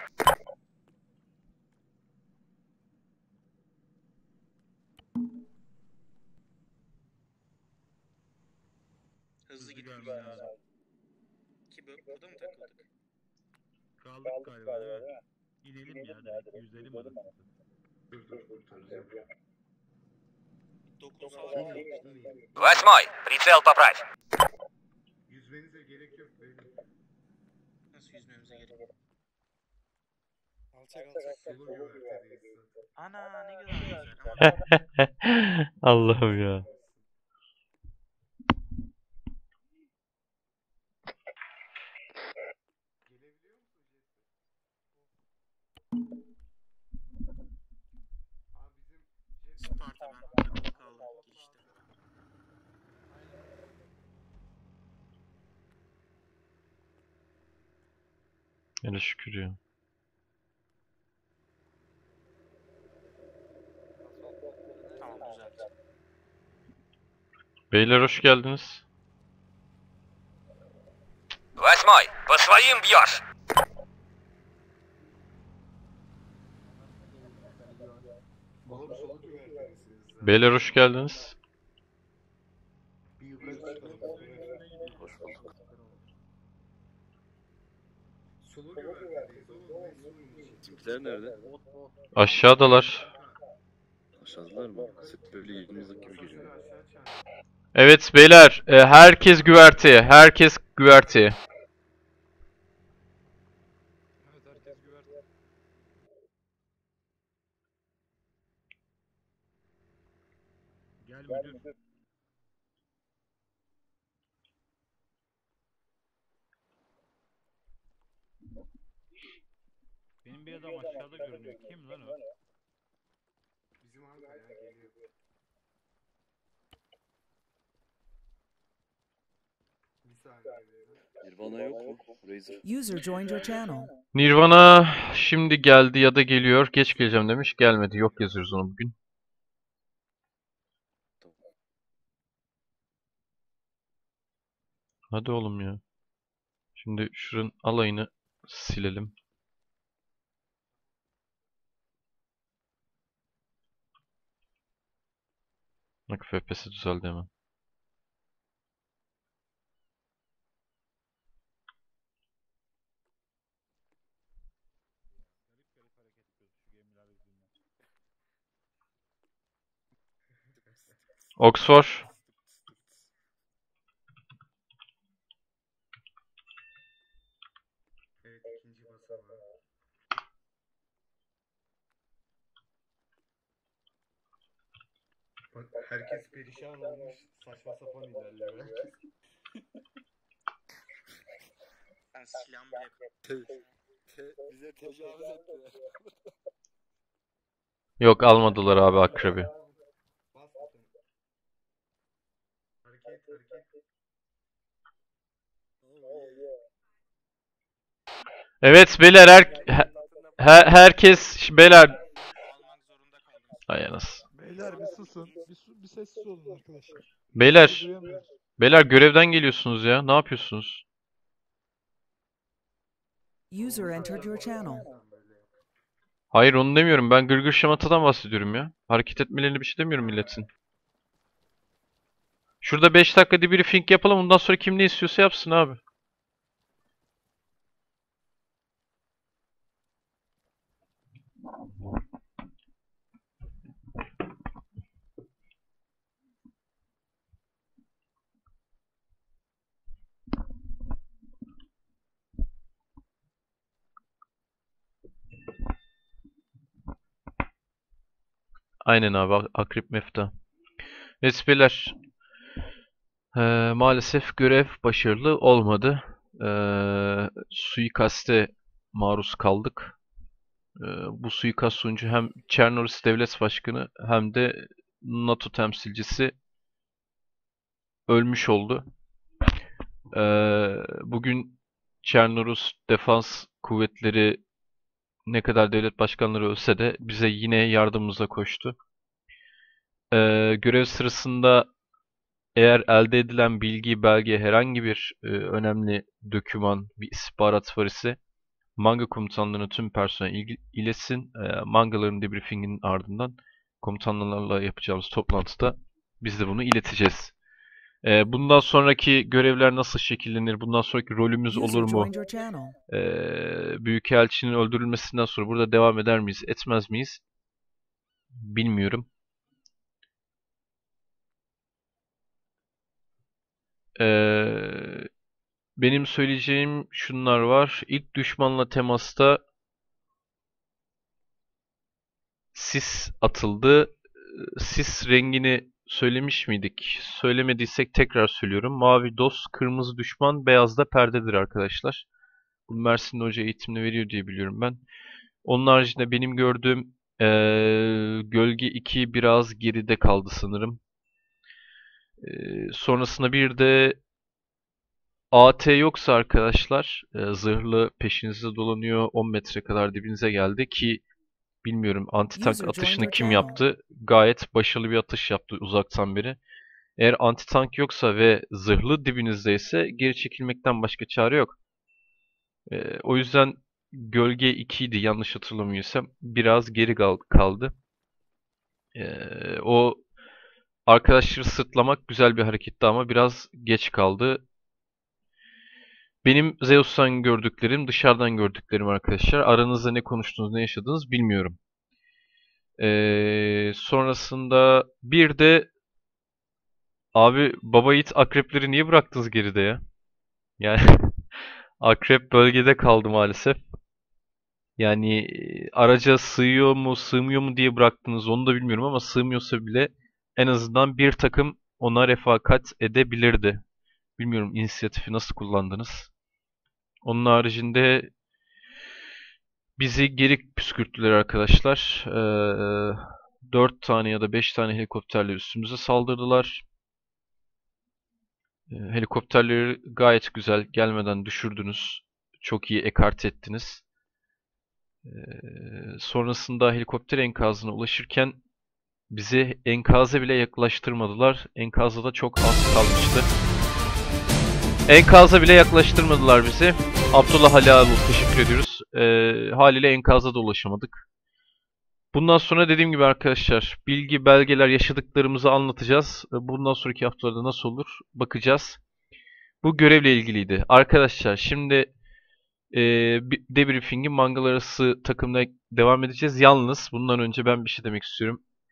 Hızlı gitmemiz lazım. Ki bu- burada mı takıldık? Kaldık galiba değil mi? İnelim ya direkt yüzelim arasında. Dur dur kurtaracağım. Dokuz saat. Восьмой, прицел поправь. Yüzmenize gerek yok beyler. Nasıl yüzmemize gerek yok? Alçak alçak. Sulu güvertedeyiz zaten. Ana ne güzel güzel. Allah'ım ya. Sparta ben takılı kaldım girişte. Hele şükür ya. Tamam düzeldi. Beyler hoş geldiniz. Восьмой, по своим бьешь. Oğlum sulu güvertedesiniz. Beyler hoş geldiniz. Bir yukarı çıkalım. Hoş bulduk. Sulu güvertedeyiz oğlum. Ne suyun içi? Bizimkiler nerede? Aşağıdalar. Aşağıdalar mı? Sebeple ilgimizlik gibi geliyor. Evet beyler, e, herkes güverteye. Herkes güverteye. Gel müdür. Benim bir adam aşağıda görünüyor. Kim lan o? Bizim Anka ya geliyor. Bir saniye beyler. Nirvana yok mu? Razer. User joined your channel. Nirvana şimdi geldi ya da geliyor. Geç geleceğim demiş. Gelmedi. Yok yazıyoruz onu bugün. Hadi oğlum ya. Şimdi şuranın alayını silelim. Bak F P S düzeldi hemen. Oxford. Evet, ikinci basamağı. Bak herkes perişan olmuş, saçma sapan ilerliyor herkes. Ben silahımı bile... Bize tecavüz ettiler. Yok almadılar abi akrebi. Bas butonu. Hareket, hareket. Evet beyler her, her herkes beyler. Hay anasını. Beyler bir susun. Bir, su, bir sessiz olun arkadaşlar. Beyler. Duyamıyoruz. Beyler görevden geliyorsunuz ya. Ne yapıyorsunuz? User entered your channel. Hayır onu demiyorum. Ben gırgır şamatadan bahsediyorum ya. Hareket etmelerini bir şey demiyorum milletin. Şurada beş dakika debriefing yapalım. Ondan sonra kim ne istiyorsa yapsın abi. Aynen abi. Akrep mefta. Evet beyler. Ee, maalesef görev başarılı olmadı. Ee, suikaste maruz kaldık. Ee, bu suikast sonucu hem Çernoris Devlet Başkanı hem de NATO temsilcisi ölmüş oldu. Ee, bugün Çernoris Defans Kuvvetleri ne kadar devlet başkanları ölse de bize yine yardımımıza koştu. Ee, görev sırasında eğer elde edilen bilgi, belge, herhangi bir e, önemli doküman, bir istihbarat var ise Manga komutanlarına tüm personel ilgi, iletsin. E, mangaların debriefinginin ardından komutanlarla yapacağımız toplantıda biz de bunu ileteceğiz. E, bundan sonraki görevler nasıl şekillenir? Bundan sonraki rolümüz olur mu? E, Büyükelçinin öldürülmesinden sonra burada devam eder miyiz, etmez miyiz? Bilmiyorum. Ee, benim söyleyeceğim şunlar var. İlk düşmanla temasta sis atıldı. Sis rengini söylemiş miydik? Söylemediysek tekrar söylüyorum. Mavi dost, kırmızı düşman, beyaz da perdedir arkadaşlar. Bu Mersin Hoca eğitimini veriyor diye biliyorum ben. Onun haricinde benim gördüğüm ee, Gölge iki biraz geride kaldı sanırım. Ee, sonrasında bir de A T yoksa arkadaşlar, e, zırhlı peşinizde dolanıyor, on metre kadar dibinize geldi ki bilmiyorum anti-tank atışını kim yaptı. Gayet başarılı bir atış yaptı uzaktan beri. Eğer anti-tank yoksa ve zırhlı dibinizdeyse geri çekilmekten başka çare yok. E, o yüzden Gölge iki idi yanlış hatırlamıyorsam. Biraz geri kaldı. E, o arkadaşları sırtlamak güzel bir hareketti ama biraz geç kaldı. Benim Zeus'tan gördüklerim, dışarıdan gördüklerim arkadaşlar. Aranızda ne konuştunuz, ne yaşadınız bilmiyorum. Ee, sonrasında bir de abi baba yiğit akrepleri niye bıraktınız geride ya? Yani akrep bölgede kaldı maalesef. Yani araca sığıyor mu, sığmıyor mu diye bıraktınız onu da bilmiyorum ama sığmıyorsa bile en azından bir takım ona refakat edebilirdi. Bilmiyorum inisiyatifi nasıl kullandınız. Onun haricinde bizi geri püskürttüler arkadaşlar. Ee, dört tane ya da beş tane helikopterle üstümüze saldırdılar. Ee, helikopterleri gayet güzel gelmeden düşürdünüz. Çok iyi ekart ettiniz. Ee, sonrasında helikopter enkazına ulaşırken bizi enkaza bile yaklaştırmadılar. Enkazda da çok az kalmıştı. Enkaza bile yaklaştırmadılar bizi. Abdullah Halaloğlu teşekkür ediyoruz. Ee, haliyle enkaza da ulaşamadık. Bundan sonra dediğim gibi arkadaşlar bilgi, belgeler, yaşadıklarımızı anlatacağız. Bundan sonraki haftalarda nasıl olur bakacağız. Bu görevle ilgiliydi. Arkadaşlar şimdi e, debriefing'in mangal arası takımda devam edeceğiz. Yalnız bundan önce ben bir şey demek istiyorum.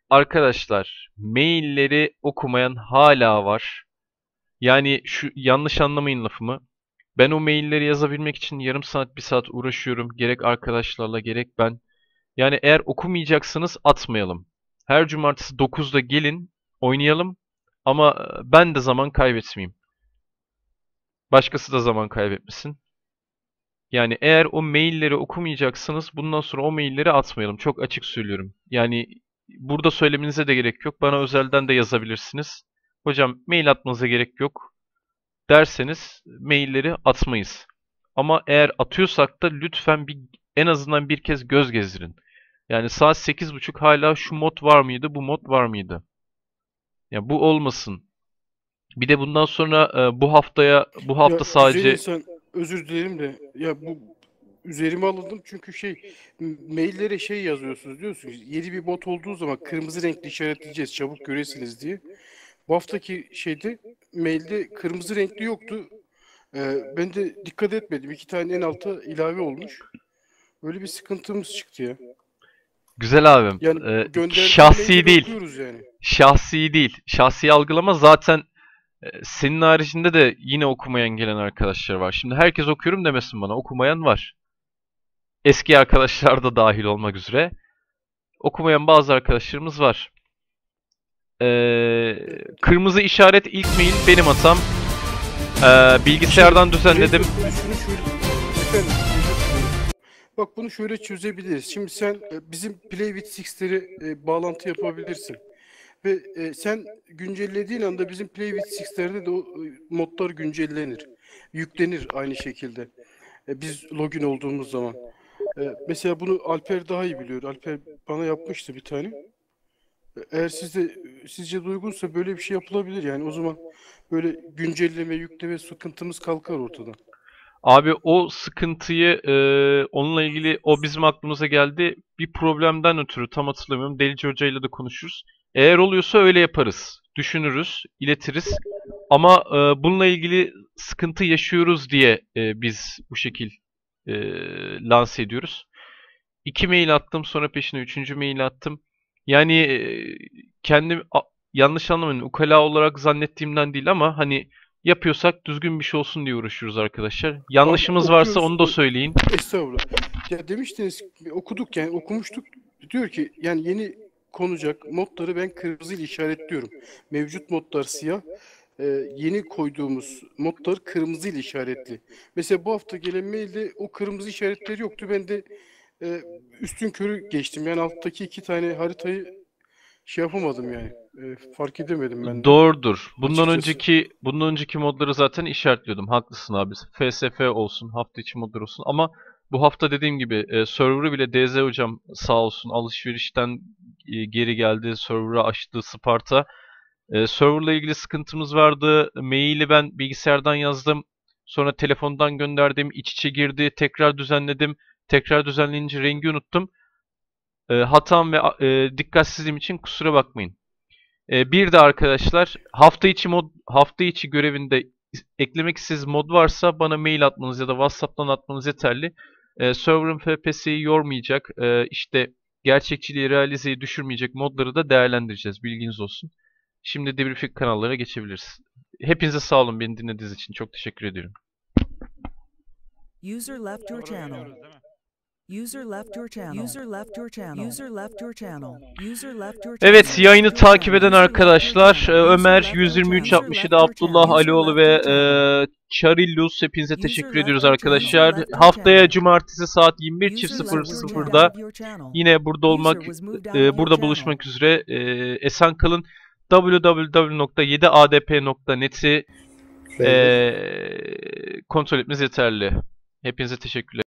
arkadaşlar mailleri okumayan hala var. Yani şu yanlış anlamayın lafımı. Ben o mailleri yazabilmek için yarım saat bir saat uğraşıyorum. Gerek arkadaşlarla gerek ben. Yani eğer okumayacaksınız atmayalım. Her cumartesi dokuzda gelin oynayalım. Ama ben de zaman kaybetmeyeyim. Başkası da zaman kaybetmesin. Yani eğer o mailleri okumayacaksınız bundan sonra o mailleri atmayalım. Çok açık söylüyorum. Yani burada söylemenize de gerek yok. Bana özelden de yazabilirsiniz. Hocam mail atmanıza gerek yok derseniz mailleri atmayız. Ama eğer atıyorsak da lütfen bir en azından bir kez göz gezdirin. Yani saat sekiz buçuk hala şu mod var mıydı, bu mod var mıydı? Ya bu olmasın. Bir de bundan sonra e, bu haftaya bu hafta Ya, sadece güzel insan, özür dilerim de ya bu üzerime alındım çünkü şey m- maillere şey yazıyorsunuz diyorsunuz yeni bir bot olduğu zaman kırmızı renkli işaretleyeceğiz çabuk göresiniz diye. Bu haftaki şeyde mailde kırmızı renkli yoktu. Ee, ben de dikkat etmedim. İki tane en alta ilave olmuş. Öyle bir sıkıntımız çıktı ya. güzel abim. Yani e, gönderdiğim şahsi mailleri değil. okuyoruz yani. Şahsi değil. Şahsi algılama zaten e, senin haricinde de yine okumayan gelen arkadaşlar var. Şimdi herkes okuyorum demesin bana. Okumayan var. Eski arkadaşlar da dahil olmak üzere. Okumayan bazı arkadaşlarımız var. Ee, kırmızı işaret ilk mail benim hatam. Ee, bilgisayardan düzenledim. Şunu şöyle, efendim, bak bunu şöyle çözebiliriz. Şimdi sen e, bizim Play with Six'leri e, bağlantı yapabilirsin. Ve e, sen güncellediğin anda bizim Play with Six'lerde de o e, modlar güncellenir. Yüklenir aynı şekilde. E, biz login olduğumuz zaman. E, mesela bunu Alper daha iyi biliyor. Alper bana yapmıştı bir tane. E, Eğer sizde sizce de uygunsa böyle bir şey yapılabilir yani. O zaman böyle güncelleme, yükleme sıkıntımız kalkar ortadan. Abi o sıkıntıyı e, onunla ilgili o bizim aklımıza geldi. Bir problemden ötürü tam hatırlamıyorum. Delici Hoca ile de konuşuruz. Eğer oluyorsa öyle yaparız. Düşünürüz, iletiriz. Ama e, bununla ilgili sıkıntı yaşıyoruz diye e, biz bu şekil e, lanse ediyoruz. İki mail attım, sonra peşine üçüncü mail attım. Yani e, kendim a, yanlış anlamayın, ukala olarak zannettiğimden değil ama hani yapıyorsak düzgün bir şey olsun diye uğraşıyoruz arkadaşlar. Yanlışımız varsa Okuyoruz, onu da söyleyin. Estağfurullah. Ya demiştiniz okuduk yani okumuştuk. Diyor ki yani yeni konacak modları ben kırmızı ile işaretliyorum. Mevcut modlar siyah. e, yeni koyduğumuz modlar kırmızı ile işaretli. Mesela bu hafta gelen mailde o kırmızı işaretleri yoktu. Ben de e, üstünkörü geçtim. Yani alttaki iki tane haritayı şey yapamadım yani. E, fark edemedim ben de. Doğrudur. Bundan Açıkçası. önceki bundan önceki modları zaten işaretliyordum. Haklısın abi. F S F olsun, hafta içi modlar olsun ama bu hafta dediğim gibi e, server'ı bile D Z hocam sağ olsun alışverişten e, geri geldi. Server'ı açtı Sparta. E, server'la ilgili sıkıntımız vardı. Maili ben bilgisayardan yazdım. Sonra telefondan gönderdim. İç içe girdi. Tekrar düzenledim. Tekrar düzenleyince rengi unuttum. E, hatam ve e, dikkatsizliğim için kusura bakmayın. E, bir de arkadaşlar hafta içi mod hafta içi görevinde eklemek istediğiniz mod varsa bana mail atmanız ya da WhatsApp'tan atmanız yeterli. E, server'ın F P S'yi yormayacak, e, işte gerçekçiliği, realizeyi düşürmeyecek modları da değerlendireceğiz. Bilginiz olsun. Şimdi debriefing kanallara geçebiliriz. Hepinize sağ olun beni dinlediğiniz için. Çok teşekkür ediyorum. User left your channel. User left your channel. User left your channel. User left your channel. User left your channel. Evet, yayını takip eden arkadaşlar, e, Ömer yüz yirmi üç altmış yedi, Abdullah Alioğlu ve e, Charillus hepinize teşekkür ediyoruz arkadaşlar. Haftaya cumartesi saat yirmi bir sıfır sıfırda yine burada olmak e, burada buluşmak üzere. E, esen kalın. w w w nokta yedi a d p nokta net'i e, kontrol etmeniz yeterli. Hepinize teşekkürler.